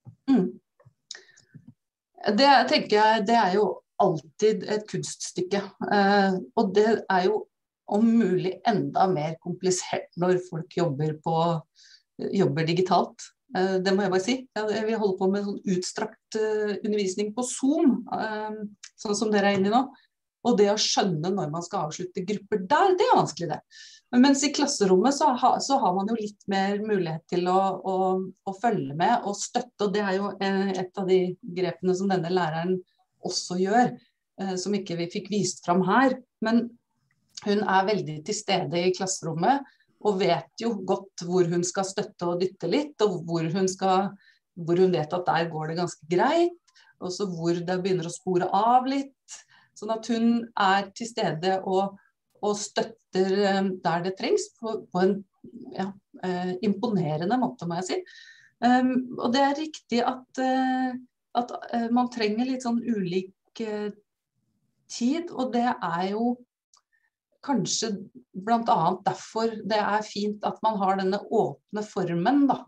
Det tenker jeg, det jo alltid et kunststykke. Og det jo om mulig enda mer komplisert når folk jobber digitalt. Det må jeg bare si. Vi holder på med sånn utstrakt undervisning på Zoom, sånn som dere inne i nå. Og det å skjønne når man skal avslutte grupper der, det vanskelig det. Mens i klasserommet så har man jo litt mer mulighet til å følge med og støtte, og det er jo et av de grepene som denne læreren også gjør, som ikke vi fikk vist fram her. Men hun er veldig til stede i klasserommet, og vet jo godt hvor hun skal støtte og dytte litt, og hvor hun vet at der går det ganske greit, og så hvor det begynner å spore av litt, sånn at hun er til stede og støtter der det trengs på en imponerende måte, må jeg si. Og det er riktig at man trenger litt sånn ulik tid, og det er jo kanskje blant annet derfor det er fint at man har denne åpne formen, da.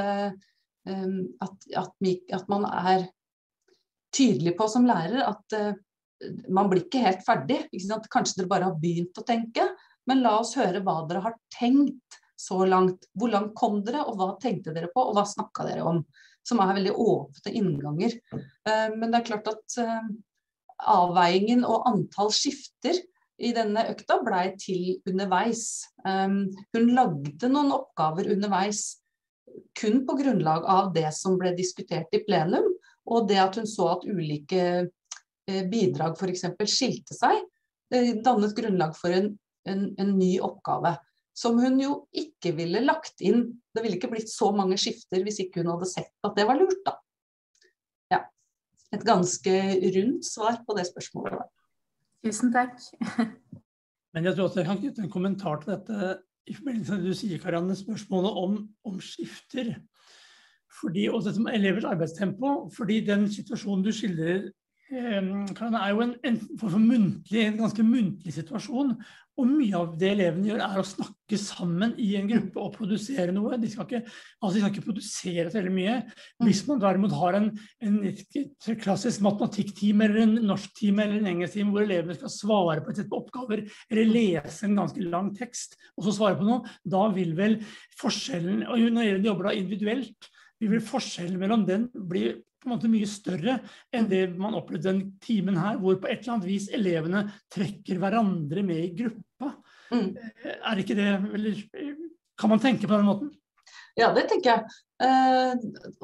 At man er tydelig på som lærer at man blir ikke helt ferdig. Ikke sant? Kanskje dere bare har begynt å tenke, men la oss høre hva dere har tenkt så langt. Hvor langt kom dere, og hva tenkte dere på, og hva snakket dere om? Som er veldig åpne innganger. Men det er klart at avveiingen og antall skifter i denne økta ble til underveis. Hun lagde noen oppgaver underveis kun på grunnlag av det som ble diskutert i plenum, og det at hun så at ulike bidrag for eksempel skilte seg, dannet grunnlag for en ny oppgave, som hun jo ikke ville lagt inn. Det ville ikke blitt så mange skifter hvis ikke hun hadde sett at det var lurt, da. Ja, et ganske rundt svar på det spørsmålet. Tusen takk. Men jeg tror også jeg kan knytte en kommentar til dette i forbindelse med det du sier, Karianne, spørsmålet om skifter. Fordi, og dette med elevers arbeidstempo, fordi den situasjonen du skildrer, Karianne, er jo en ganske muntlig situasjon, og mye av det elevene gjør er å snakke sammen i en gruppe og produsere noe. De skal ikke produsere så veldig mye. Hvis man derimot har en klassisk matematikktime eller en norsktime eller en engelsktime hvor elevene skal svare på et sett på oppgaver eller lese en ganske lang tekst og så svare på noe, da vil vel forskjellen, og når elevene jobber da individuelt, vil forskjellen mellom den bli på en måte mye større enn det man opplevde den timen her, hvor på et eller annet vis elevene trekker hverandre med i gruppa. Er ikke det, eller kan man tenke på den måten? Ja, det tenker jeg.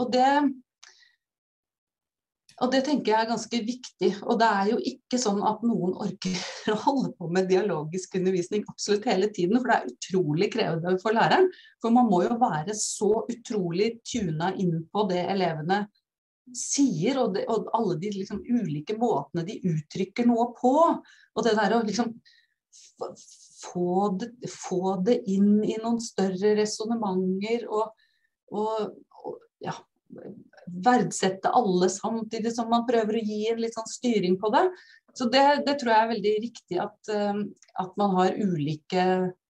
Og det tenker jeg er ganske viktig, og det er jo ikke sånn at noen orker å holde på med dialogisk undervisning absolutt hele tiden, for det er utrolig krevende for læreren, for man må jo være så utrolig tunet inn på det elevene sier, og alle de liksom ulike måtene de uttrykker noe på, og det der å liksom få det inn i noen større resonementer, og ja, verdsette alle samtidig som man prøver å gi en litt sånn styring på det. Så det tror jeg er veldig riktig at man har ulike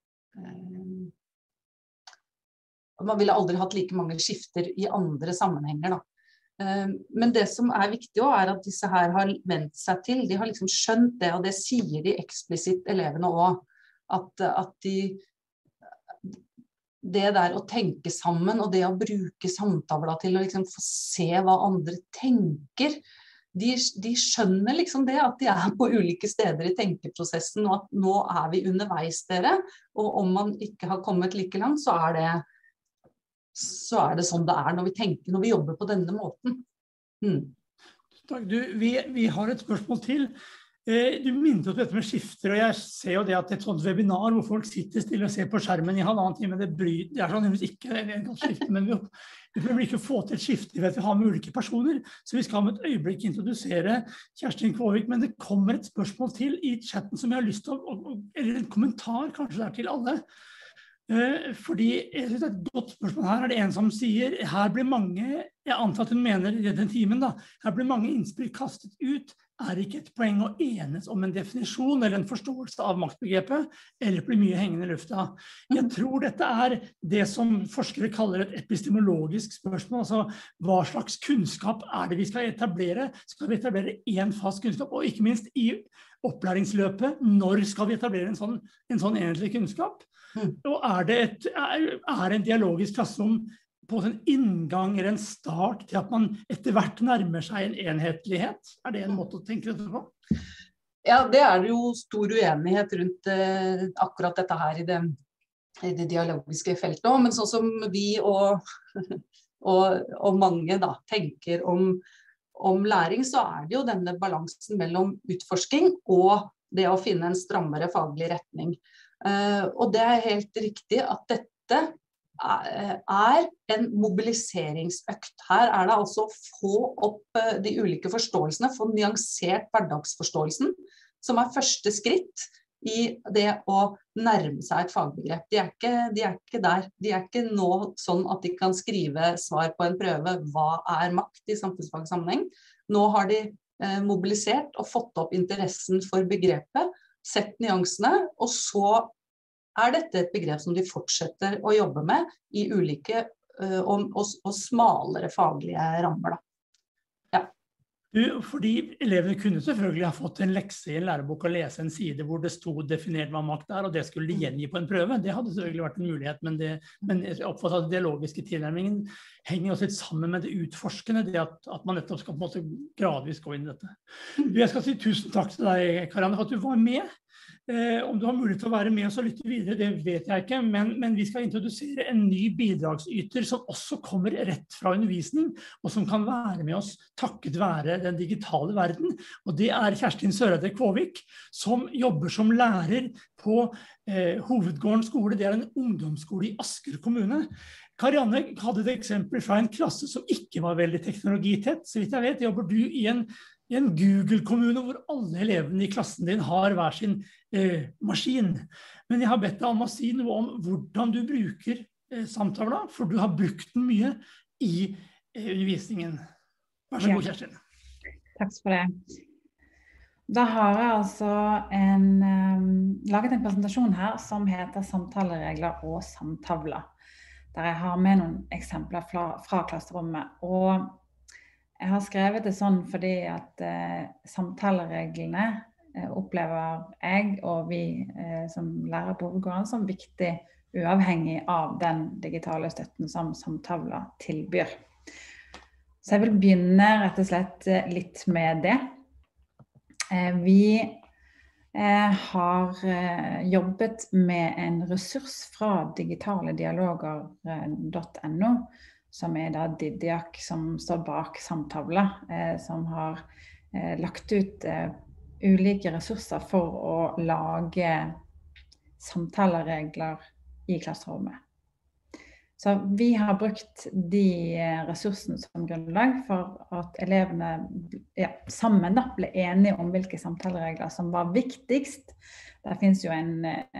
man ville aldri hatt like mange skifter i andre sammenhenger, da. Men det som er viktig også er at disse her har vent seg til, de har liksom skjønt det, og det sier de eksplisitt elevene også, at det der å tenke sammen, og det å bruke samtaler til å liksom få se hva andre tenker, de skjønner liksom det, at de er på ulike steder i tenkeprosessen, og at nå er vi underveis dere, og om man ikke har kommet like langt, så er det sånn det er når vi jobber på denne måten. Takk. Vi har et spørsmål til. Du minnet oss dette med skifter, og jeg ser jo det at et sånt webinar hvor folk sitter stille og ser på skjermen i halvannen time, det er sannsynligvis ikke en godt skifte, men vi vil ikke få til et skifte ved at vi har med ulike personer, så vi skal om et øyeblikk introdusere Kjerstin Kvåvik, men det kommer et spørsmål til i chatten som jeg har lyst til eller en kommentar kanskje der til alle. Fordi jeg synes et godt spørsmål her er det en som sier, her blir mange, jeg antar at hun mener i den timen da, her blir mange innspill kastet ut, er ikke et poeng å enes om en definisjon eller en forståelse av maktbegrepet, eller blir mye hengende i lufta. Jeg tror dette er det som forskere kaller et epistemologisk spørsmål, altså hva slags kunnskap er det vi skal etablere? Skal vi etablere en fast kunnskap, og ikke minst i opplæringsløpet, når skal vi etablere en sånn enhetlig kunnskap? Og er en dialogisk klasserom på en inngang eller en start til at man etter hvert nærmer seg en enhetlighet? Er det en måte å tenke dette på? Ja, det er jo stor uenighet rundt akkurat dette her i det det dialogiske feltet også, men sånn som vi og mange da, tenker om læring, så det jo denne balansen mellom utforsking og det å finne en strammere faglig retning. Og det helt riktig at dette en mobiliseringsøkt. Her det altså å få opp de ulike forståelsene, få nyansert hverdagsforståelsen, som første skritt i det å nærme seg et fagbegrep. De ikke der. De ikke nå sånn at de kan skrive svar på en prøve. Hva makt i samfunnsfagsammenheng? Nå har de mobilisert og fått opp interessen for begrepet, sett nyansene, og så dette et begrep som de fortsetter å jobbe med i ulike og smalere faglige rammer. Da. Fordi elevene kunne selvfølgelig ha fått en lekse i en lærebok og lese en side hvor det stod definert hva makt og det skulle de gjengi på en prøve. Det hadde selvfølgelig vært en mulighet, men jeg oppfatter at den dialogiske tilnærmingen henger også litt sammen med det utforskende, det at man nettopp skal på en måte gradvis gå inn i dette. Jeg skal si tusen takk til deg, Karianne, for at du var med. Om du har mulighet til å være med oss og lytte videre, det vet jeg ikke, men vi skal introdusere en ny bidragsyter som også kommer rett fra undervisning, og som kan være med oss takket være den digitale verden. Og det Kjerstin Søreide Kvåvik, som jobber som lærer på Hovedgården skole. Det en ungdomsskole i Asker kommune. Karianne hadde et eksempel fra en klasse som ikke var veldig teknologitett. Så vidt jeg vet, jobber du i en Google-kommune hvor alle elevene i klassen din har hver sin maskin. Men jeg har bedt deg om å si noe om hvordan du bruker samtavla, for du har brukt den mye i undervisningen. Vær så god, Kjerstin. Takk for det. Da har jeg altså laget en presentasjon her som heter Samtaleregler og samtavler, der jeg har med noen eksempler fra klasserommet. Og jeg har skrevet det sånn fordi at samtalereglene opplever jeg og vi som lærer på Hovedgården som viktig, uavhengig av den digitale støtten som samtavler tilbyr. Så jeg vil begynne rett og slett litt med det. Vi har jobbet med en ressurs fra digitaledialoger.no, som da Didiak som står bak samtavla, som har lagt ut ulike ressurser for å lage samtaleregler i klasserommet. Så vi har brukt de ressursene som grunnlag for at elevene sammen ble enige om hvilke samtaleregler som var viktigst. Det finnes jo en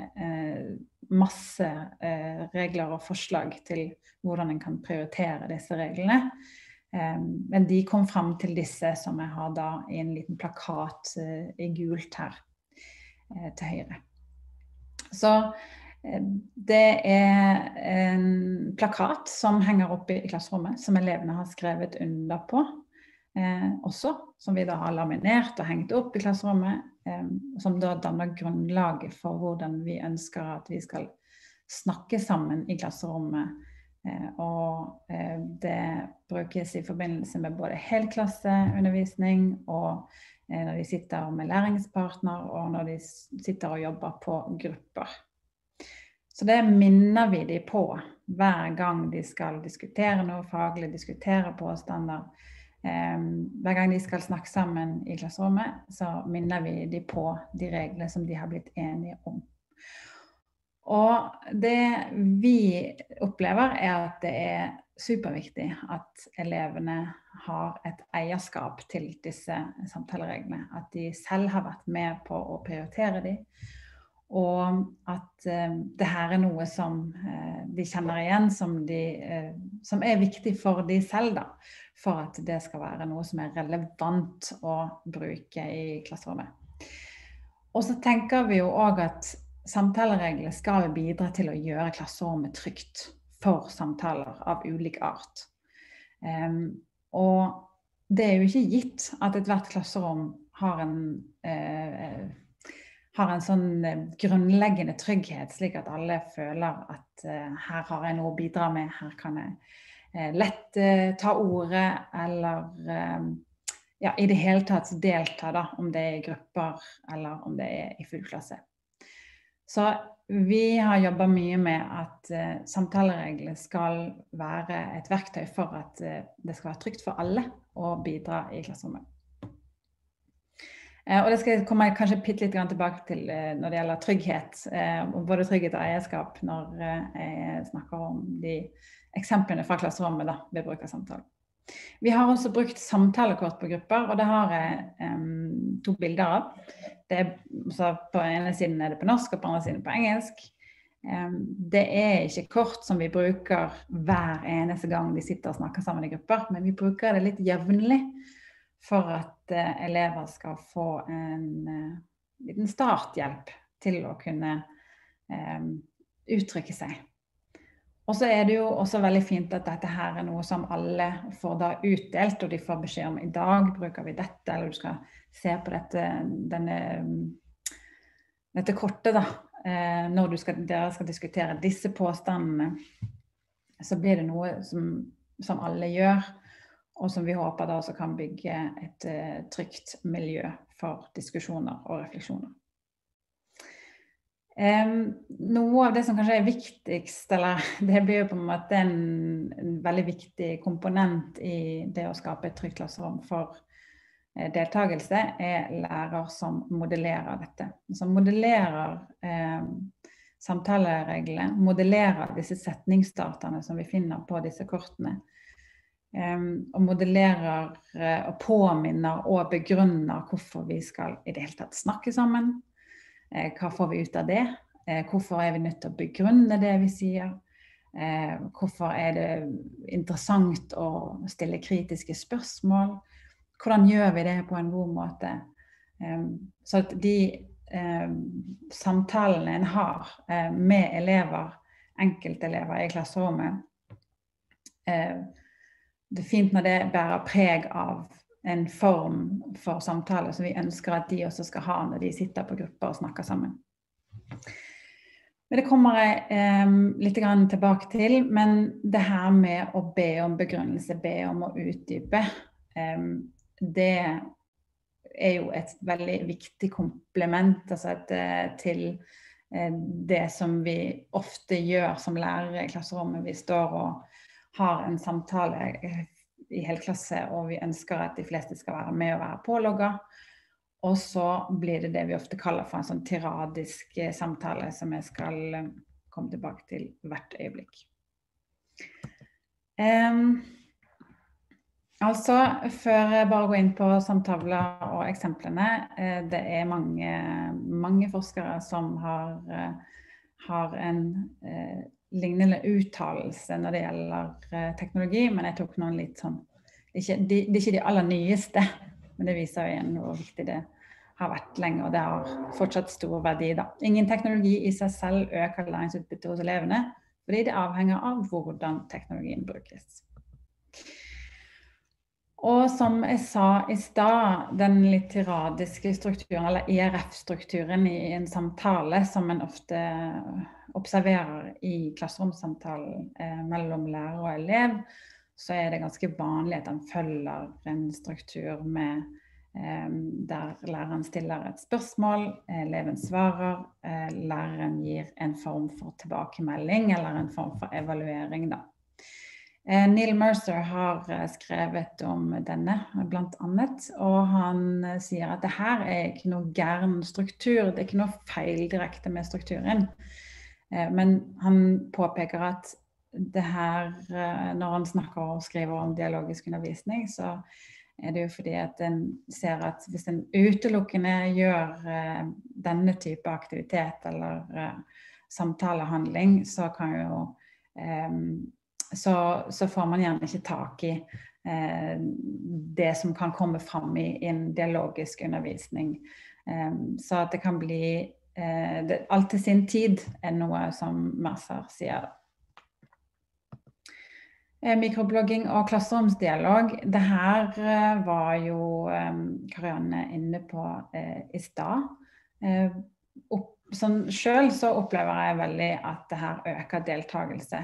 masse regler og forslag til hvordan en kan prioritere disse reglene. Men de kom frem til disse som jeg har da i en liten plakat i gult her til høyre. Så det en plakat som henger oppe i klasserommet, som elevene har skrevet under på, også, som vi da har laminert og hengt opp i klasserommet, som da danner grunnlaget for hvordan vi ønsker at vi skal snakke sammen i klasserommet. Og det brukes i forbindelse med både helklasseundervisning og når de sitter med læringspartner og når de sitter og jobber på grupper. Så det minner vi de på hver gang de skal diskutere noe faglig, diskutere påstander. Hver gang de skal snakke sammen i klasserommet, så minner vi de på de reglene som de har blitt enige om. Og det vi opplever at det superviktig at elevene har et eierskap til disse samtalereglene, at de selv har vært med på å prioritere dem, og at det her noe som de kjenner igjen, som viktig for de selv da, for at det skal være noe som relevant å bruke i klasserommet. Og så tenker vi jo også at samtaleregler skal bidra til å gjøre klasserommet trygt for samtaler av ulik art. Og det jo ikke gitt at et hvert klasserom har en sånn grunnleggende trygghet, slik at alle føler at her har jeg noe å bidra med, her kan jeg lett ta ordet, eller i det hele tatt delta da, om det i grupper, eller om det i full klasse. Så vi har jobbet mye med at samtaleregler skal være et verktøy for at det skal være trygt for alle å bidra i klasserommet. Og det skal komme kanskje litt tilbake til når det gjelder trygghet, både trygghet og eierskap, når jeg snakker om de eksemplene fra klasserommet da, ved bruk av samtale. Vi har også brukt samtalekort på grupper, og det har jeg 2 bilder av. Så på ene siden det på norsk, og på andre siden på engelsk. Det ikke kort som vi bruker hver eneste gang vi sitter og snakker sammen i grupper, men vi bruker det litt jevnlig for at elever skal få en liten starthjelp til å kunne uttrykke seg. Og så det jo også veldig fint at dette her noe som alle får da utdelt, og de får beskjed om i dag bruker vi dette, eller du skal se på dette kortet da, når dere skal diskutere disse påstandene, så blir det noe som alle gjør, og som vi håper da også kan bygge et trygt miljø for diskusjoner og refleksjoner. Noe av det som kanskje viktigst, eller det blir jo på en måte en veldig viktig komponent i det å skape et trygt klasserom for deltakelse, lærer som modellerer dette. Som modellerer samtalereglene, modellerer disse setningsstarterne som vi finner på disse kortene, og modellerer og påminner og begrunner hvorfor vi skal i det hele tatt snakke sammen. Hva får vi ut av det? Hvorfor vi nødt til å begrunne det vi sier? Hvorfor det interessant å stille kritiske spørsmål? Hvordan gjør vi det på en god måte? Så at de samtalene en har med elever, enkeltelever i klasserommet, det fint når det bærer preg av en form for samtale som vi ønsker at de også skal ha når de sitter på grupper og snakker sammen. Men det kommer jeg litt tilbake til, men det her med å be om begrunnelse, be om å utdype, det jo et veldig viktig komplement altså til det som vi ofte gjør som lærere i klasserommet. Vi står og har en samtale i hele klasse, og vi ønsker at de fleste skal være med og være pålogget. Og så blir det vi ofte kaller for en sånn tiradisk samtale, som jeg skal komme tilbake til hvert øyeblikk. Altså, før jeg bare går inn på samtaler og eksemplene, det mange forskere som har en lignende uttalelse når det gjelder teknologi, men jeg tok noen litt sånn, det ikke de aller nyeste, men det viser jo igjen hvor viktig det har vært lenge, og det har fortsatt stor verdi da. Ingen teknologi i seg selv øker læringsutbyttet hos elevene, fordi det avhenger av hvordan teknologien brukes. Og som jeg sa i sted, den litt tiradiske strukturen, eller IRF-strukturen i en samtale, som en ofte observerer i klasseromsamtalen mellom lærer og elev, så det ganske vanlig at han følger en struktur med der læreren stiller et spørsmål, eleven svarer, læreren gir en form for tilbakemelding eller en form for evaluering da. Neil Mercer har skrevet om denne blant annet, og han sier at det her ikke noe gæren struktur, det ikke noe feil direkte med strukturen. Men han påpeker at det her, når han snakker og skriver om dialogisk undervisning, så det jo fordi at en ser at hvis en utelukkende gjør denne type aktivitet eller samtalehandling, så kan jo så får man gjerne ikke tak i det som kan komme fram i en dialogisk undervisning. Så at det kan bli alt til sin tid noe som Mercer sier. Mikroblogging og klasseromsdialog, det her var jo Karianne inne på i sted. Sånn selv så opplever jeg veldig at det her øker deltakelse.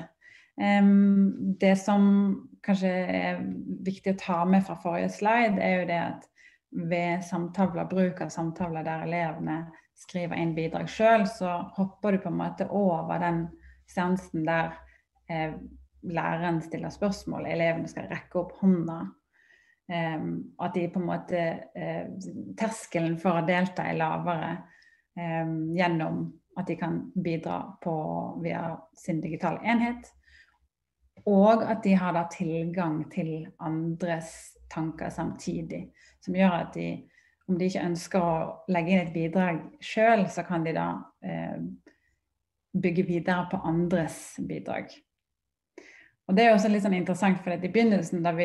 Det som kanskje viktig å ta med fra forrige slide jo det at ved samtaler, bruk av samtaler der elevene skriver inn bidrag selv, så hopper du på en måte over den seansen der læreren stiller spørsmål, elevene skal rekke opp hånda, at de på en måte terskelen for å delta lavere gjennom at de kan bidra via sin digitale enhet, og at de har da tilgang til andres tanker samtidig, som gjør at om de ikke ønsker å legge inn et bidrag selv, så kan de da bygge videre på andres bidrag. Og det også litt sånn interessant, for i begynnelsen da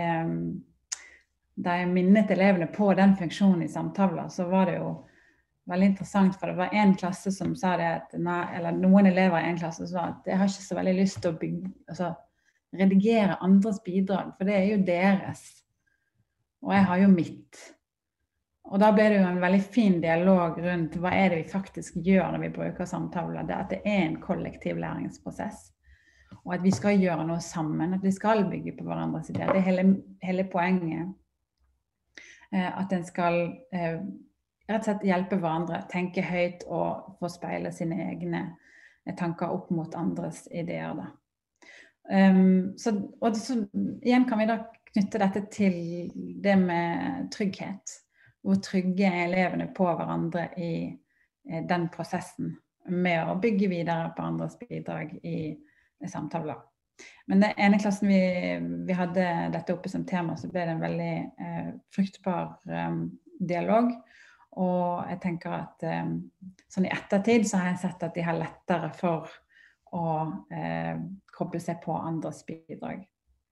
jeg minnet elevene på den funksjonen i samtaler, så var det jo veldig interessant, for det var en klasse som sa det at, eller noen elever i en klasse som sa at jeg har ikke så veldig lyst til å redigere andres bidrag, for det jo deres, og jeg har jo mitt. Og da ble det jo en veldig fin dialog rundt hva det vi faktisk gjør når vi bruker samtaler, det at det en kollektiv læringsprosess, og at vi skal gjøre noe sammen, at vi skal bygge på hverandres ideer. Det hele poenget, at en skal rett og slett hjelpe hverandre, tenke høyt og få speile sine egne tanker opp mot andres ideer. Da. Så igjen kan vi da knytte dette til det med trygghet. Hvor trygge elevene på hverandre i den prosessen med å bygge videre på andres bidrag i samtaler. Men den ene klassen vi hadde dette oppe som tema, så ble det en veldig fruktbar dialog. Og jeg tenker at sånn i ettertid så har jeg sett at de har lettere for å koble seg på andres bidrag.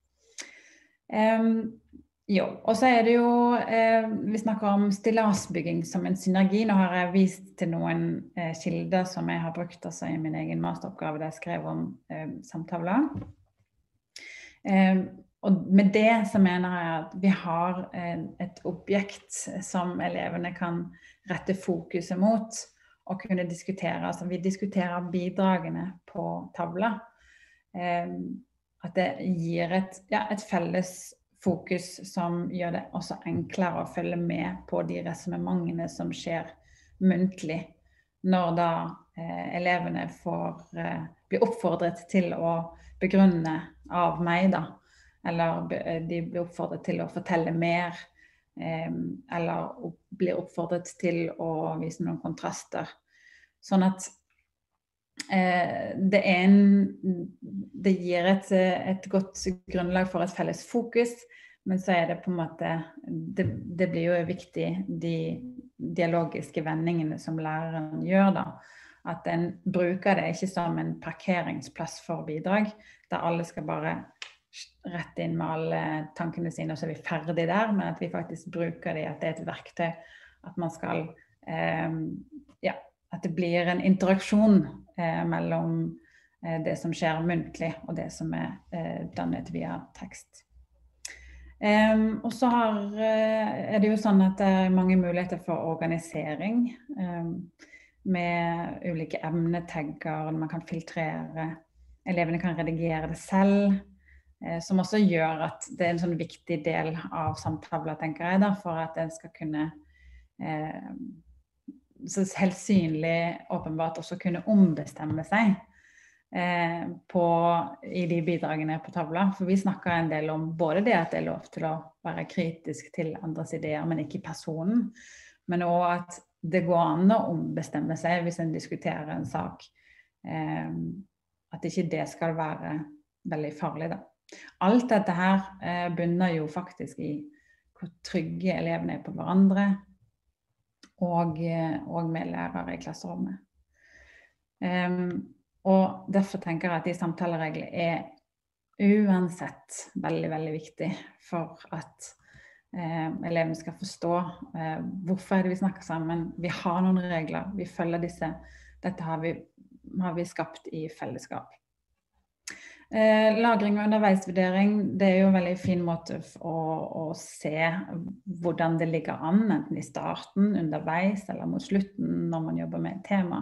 Jo, og så det jo, vi snakker om stillasbygging som en synergi. Nå har jeg vist til noen kilder som jeg har brukt også i min egen masteroppgave der jeg skrev om samtaler. Og med det så mener jeg at vi har et objekt som elevene kan rette fokuset mot og kunne diskutere. Altså vi diskuterer bidragene på tavla. At det gir et felles fokus som gjør det også enklere å følge med på de resonementene som skjer muntlig, når da elevene blir oppfordret til å begrunne av meg da, eller de blir oppfordret til å fortelle mer, eller blir oppfordret til å vise noen kontraster. Sånn at det gir et godt grunnlag for et felles fokus, men så det på en måte, det blir jo viktig de dialogiske vendingene som læreren gjør da, at en bruker det ikke som en parkeringsplass for bidrag, der alle skal bare rette inn med alle tankene sine, og så vi ferdig der, men at vi faktisk bruker det, at det et verktøy, at man skal, at det blir en interaksjon mellom det som skjer muntlig og det som dannet via tekst. Og så det jo sånn at det mange muligheter for organisering med ulike emnetagger, man kan filtrere, elevene kan redigere det selv, som også gjør at det en sånn viktig del av samtaler, tenker jeg, da, for at en skal kunne så helt synlig åpenbart også kunne ombestemme seg i de bidragene på tavla. For vi snakker en del om både det at det lov til å være kritisk til andres ideer, men ikke personen, men også at det går an å ombestemme seg hvis en diskuterer en sak, at ikke det skal være veldig farlig da. Alt dette her bunner jo faktisk i hvor trygge elevene på hverandre, og med lærere i klasserommet. Og derfor tenker jeg at de samtalereglene uansett veldig, veldig viktig for at elevene skal forstå hvorfor det vi snakker sammen. Vi har noen regler, vi følger disse. Dette har vi skapt i fellesskap. Lagring og underveisvurdering, det jo en veldig fin måte å se hvordan det ligger an, enten i starten, underveis eller mot slutten når man jobber med et tema.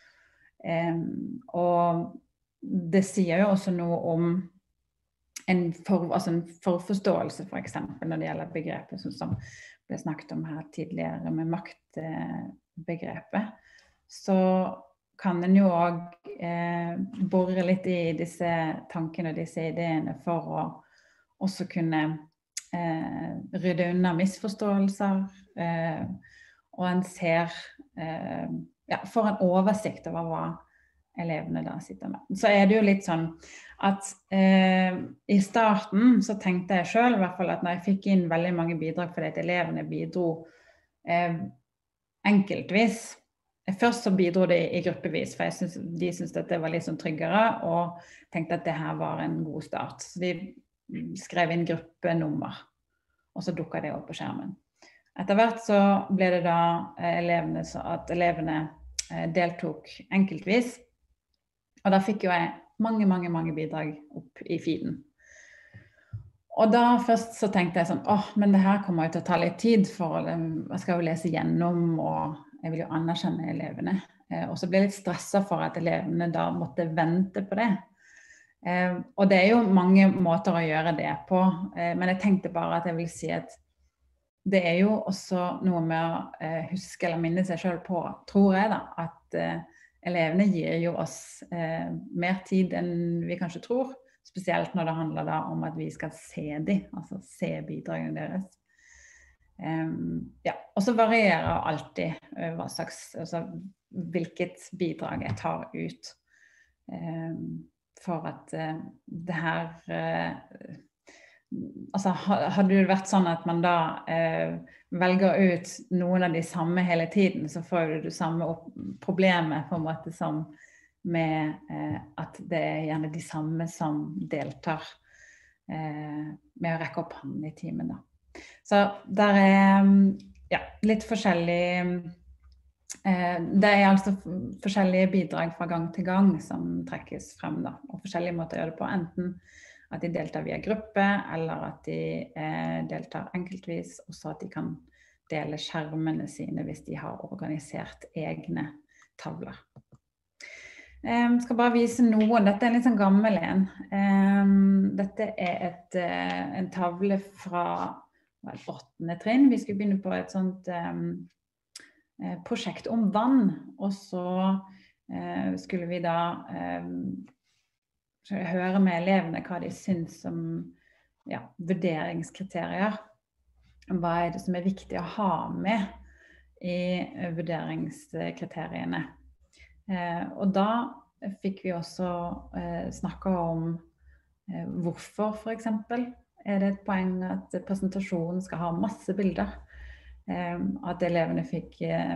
Og det sier jo også noe om en forforståelse for eksempel når det gjelder begreper som ble snakket om her tidligere med maktbegrepet, så kan en jo også bore litt i disse tankene og disse ideene for å også kunne rydde unna misforståelser, og en ser, får en oversikt over hva elevene da sitter med. Så det jo litt sånn at i starten så tenkte jeg selv, i hvert fall at når jeg fikk inn veldig mange bidrag fordi at elevene bidro enkeltvis. Først så bidro de i gruppevis, for de syntes at det var litt sånn tryggere, og tenkte at det her var en god start. Så de skrev inn gruppenummer, og så dukket det opp på skjermen. Etter hvert så ble det da at elevene deltok enkeltvis, og da fikk jo jeg mange bidrag opp i feeden. Og da først så tenkte jeg sånn, men det her kommer jo til å ta litt tid, for jeg skal jo lese gjennom, og jeg vil jo anerkjenne elevene. Og så ble jeg litt stresset for at elevene da måtte vente på det. Og det jo mange måter å gjøre det på, men jeg tenkte bare at jeg vil si at det jo også noe med å huske eller minne seg selv på, tror jeg da, at elevene gir jo oss mer tid enn vi kanskje tror, spesielt når det handler da om at vi skal se dem, altså se bidragene deres. Og så varierer alltid hva slags, altså hvilket bidrag jeg tar ut, for at det her, altså hadde det vært sånn at man da velger ut noen av de samme hele tiden, så får du det samme problemet på en måte som med at det gjerne de samme som deltar med å rekke opp hånden i timen da. Så der litt forskjellig, det altså forskjellige bidrag fra gang til gang som trekkes frem da, og forskjellige måter å gjøre det på, enten at de deltar via gruppe, eller at de deltar enkeltvis, og så at de kan dele skjermene sine hvis de har organisert egne tavler. Jeg skal bare vise noen. Dette en litt sånn gammel en. Dette en tavle fra 8. trinn. Vi skulle begynne på et sånt prosjekt om vann, og så skulle vi da høre med elevene hva de synes om vurderingskriterier. Hva det som viktig å ha med i vurderingskriteriene. Og da fikk vi også snakke om hvorfor for eksempel det et poeng at presentasjonen skal ha masse bilder, at elevene fikk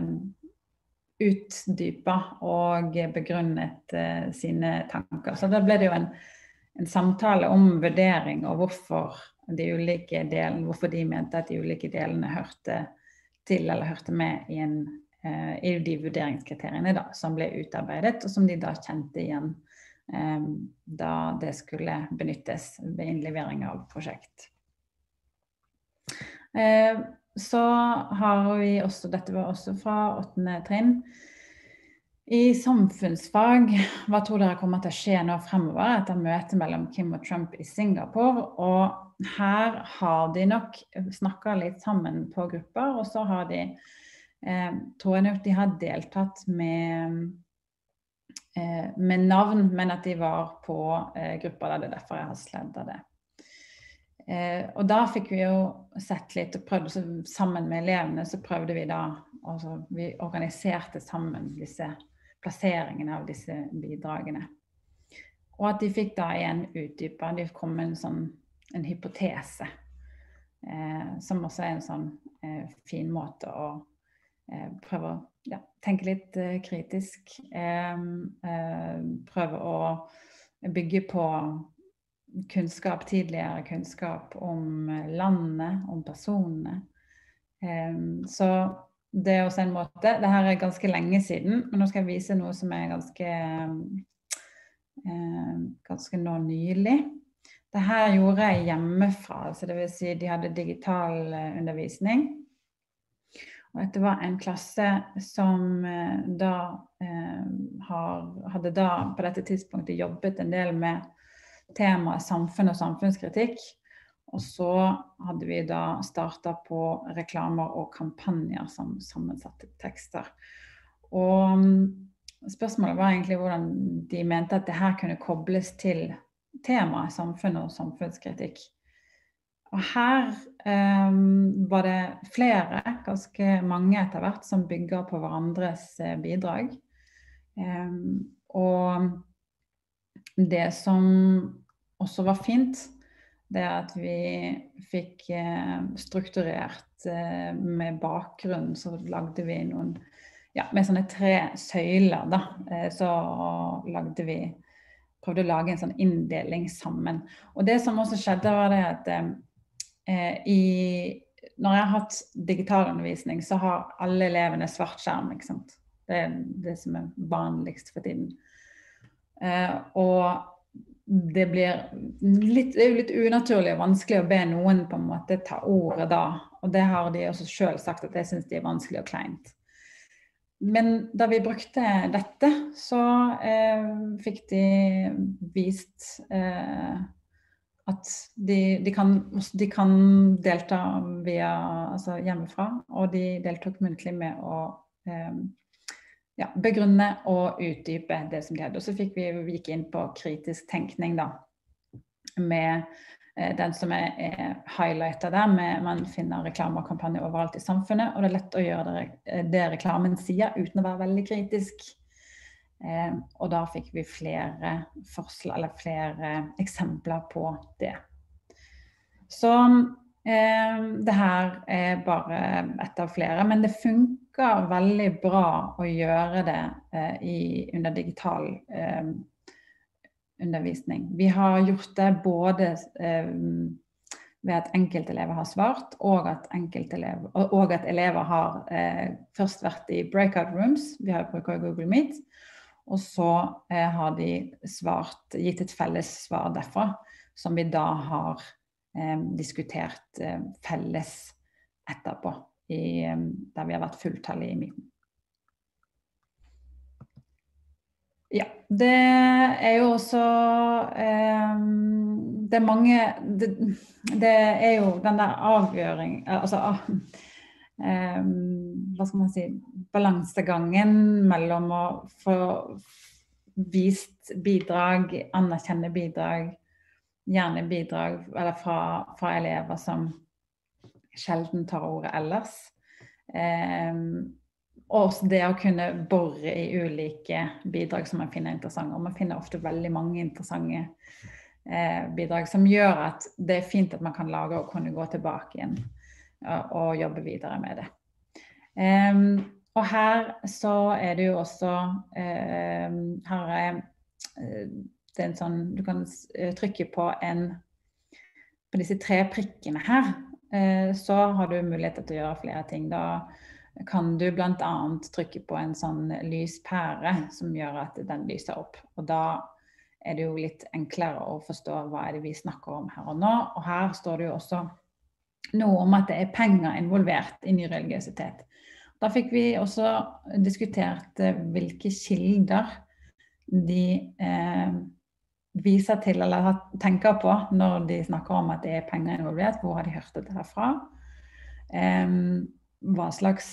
utdypet og begrunnet sine tanker. Så da ble det jo en samtale om vurdering og hvorfor de ulike delene, hvorfor de mente at de ulike delene hørte til eller hørte med i de vurderingskriteriene da, som ble utarbeidet, og som de da kjente igjen da det skulle benyttes ved innlevering av prosjekt. Så har vi også, dette var også fra 8. trinn, i samfunnsfag, hva tror dere kommer til å skje nå fremover etter møtet mellom Kim og Trump i Singapore, og her har de nok snakket litt sammen på grupper, og så har de tror jeg nok de har deltatt med navn, men at de var på grupper, det derfor jeg har sleddet det. Og da fikk vi jo sett litt og prøvde sammen med elevene, så prøvde vi da, altså vi organiserte sammen disse plasseringene av disse bidragene. Og at de fikk da igjen utdypet, de kom med en hypotese, som også en sånn fin måte å prøve å tenke litt kritisk, prøve å bygge på kunnskap, tidligere kunnskap om landet, om personene. Så det også en måte, det her ganske lenge siden, men nå skal jeg vise noe som ganske nå nylig. Det her gjorde jeg hjemmefra, så det vil si de hadde digital undervisning. Og dette var en klasse som da hadde da på dette tidspunktet jobbet en del med temaet samfunn og samfunnskritikk. Og så hadde vi da startet på reklamer og kampanjer som sammensatte tekster. Og spørsmålet var egentlig hvordan de mente at det her kunne kobles til temaet samfunn og samfunnskritikk. Og her var det flere, ganske mange etter hvert, som bygger på hverandres bidrag. Og det som også var fint, det at vi fikk strukturert med bakgrunn, så lagde vi noen, med sånne 3 søyler da, så prøvde å lage en sånn inndeling sammen. Og det som også skjedde var det at når jeg har hatt digitalundervisning, så har alle elevene svart skjerm, ikke sant? Det det som vanligst for tiden. Og det blir det jo litt unaturlig og vanskelig å be noen på en måte ta ordet da. Og det har de også selv sagt at jeg synes det vanskelig og kleint. Men da vi brukte dette, så fikk de vist at de kan delta via, altså hjemmefra, og de deltok muntlig med å begrunne og utdype det som de hadde. Og så vi gikk inn på kritisk tenkning da, med den som highlightet der, man finner reklame og kampanje overalt i samfunnet, og det lett å gjøre det reklamen sier uten å være veldig kritisk. Og da fikk vi flere eksempler på det. Så det her bare et av flere, men det funker veldig bra å gjøre det under digital undervisning. Vi har gjort det både ved at enkeltelever har svart, og at elever har først vært i breakout rooms, vi har brukt Google Meet, og så har de gitt et felles svar derfra, som vi da har diskutert felles etterpå, der vi har vært fulltallige i midten. Ja, det jo også det mange det jo den der avgjøring, altså hva skal man si, balansegangen mellom å få vist bidrag, anerkjenne bidrag, gjerne bidrag eller fra elever som sjelden tar ordet ellers. Og også det å kunne borre i ulike bidrag som man finner interessante. Og man finner ofte veldig mange interessante bidrag som gjør at det fint at man kan lage og kunne gå tilbake igjen og jobbe videre med det. Og her så det jo også her det en sånn, du kan trykke på disse 3 prikkene her, så har du mulighet til å gjøre flere ting. Da kan du blant annet trykke på en sånn lyspære som gjør at den lyser opp. Og da det jo litt enklere å forstå hva det vi snakker om her og nå. Og her står det jo også noe om at det penger involvert i ny religiøsitet. Da fikk vi også diskutert hvilke kilder de viser til eller tenker på når de snakker om at det penger involvert. Hvor har de hørt dette herfra? Hva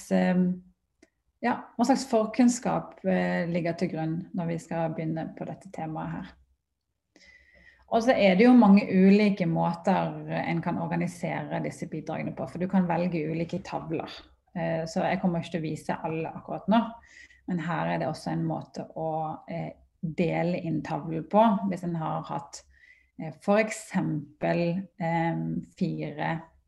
slags forkunnskap ligger til grunn når vi skal begynne på dette temaet her. Og så det jo mange ulike måter en kan organisere disse bidragene på, for du kan velge ulike tavler. Så jeg kommer ikke til å vise alle akkurat nå, men her det også en måte å dele inn tavlen på, hvis en har hatt for eksempel 4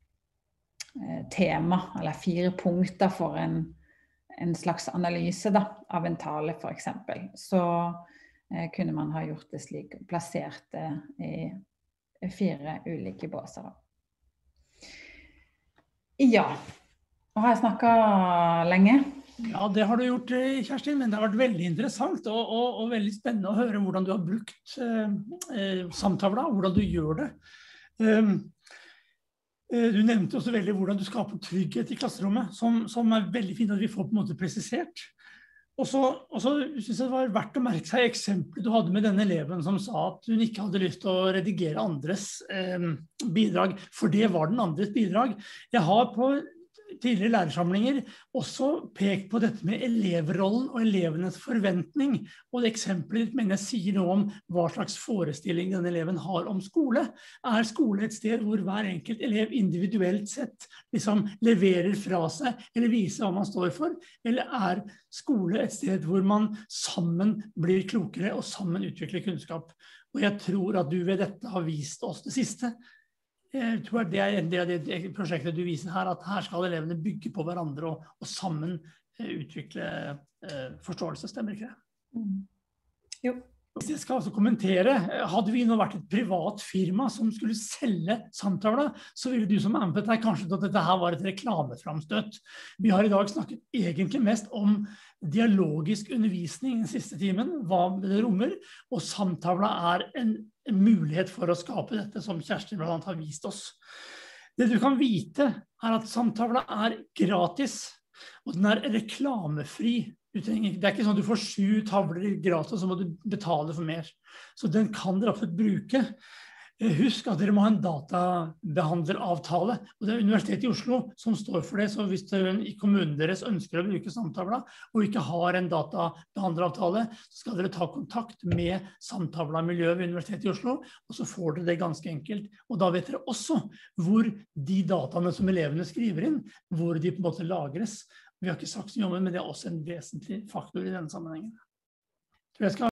tema, eller 4 punkter for en slags analyse da, av en tale for eksempel. Så kunne man ha gjort det slik, plassert det i 4 ulike båser. Ja, og har jeg snakket lenge? Ja, det har du gjort, Kjerstin, men det har vært veldig interessant og veldig spennende å høre hvordan du har brukt samtavla, og hvordan du gjør det. Du nevnte også veldig hvordan du skaper trygghet i klasserommet, som veldig fint at vi får på en måte presisert. Og så synes jeg det var verdt å merke seg eksempelet du hadde med denne eleven som sa at hun ikke hadde lyst til å redigere andres bidrag, for det var den andres bidrag. Jeg har på tidligere lærersamlinger også pekt på dette med elevrollen og elevenes forventning, og det eksempelet mener jeg sier noe om hva slags forestilling denne eleven har om skole. Er skole et sted hvor hver enkelt elev individuelt sett liksom leverer fra seg eller viser hva man står for, eller er skole et sted hvor man sammen blir klokere og sammen utvikler kunnskap? Og jeg tror at du ved dette har vist oss det siste. Jeg tror det en del av det prosjektet du viser her, at her skal elevene bygge på hverandre og sammen utvikle forståelse, stemmer ikke det? Jo. Hvis jeg skal altså kommentere, hadde vi nå vært et privat firma som skulle selge samtaler, så ville du som er med på dette kanskje at dette her var et reklameframstøt. Vi har i dag snakket egentlig mest om dialogisk undervisning den siste timen, hva det rommer, og samtavla er en mulighet for å skape dette som Kjersti blant annet har vist oss. Det du kan vite er at samtavla er gratis, og den er reklamefri. Det er ikke sånn at du får 7 tavler gratis, så må du betale for mer. Så den kan dere absolutt bruke. Husk at dere må ha en databehandleravtale, og det er Universitetet i Oslo som står for det, så hvis kommunen deres ønsker å bruke samtavla og ikke har en databehandleravtale, så skal dere ta kontakt med samtavla-miljøet ved Universitetet i Oslo, og så får dere det ganske enkelt. Og da vet dere også hvor de dataene som elevene skriver inn, hvor de på en måte lagres. Vi har ikke sagt så mye om det, men det er også en vesentlig faktor i denne sammenhengen. Jeg tror jeg skal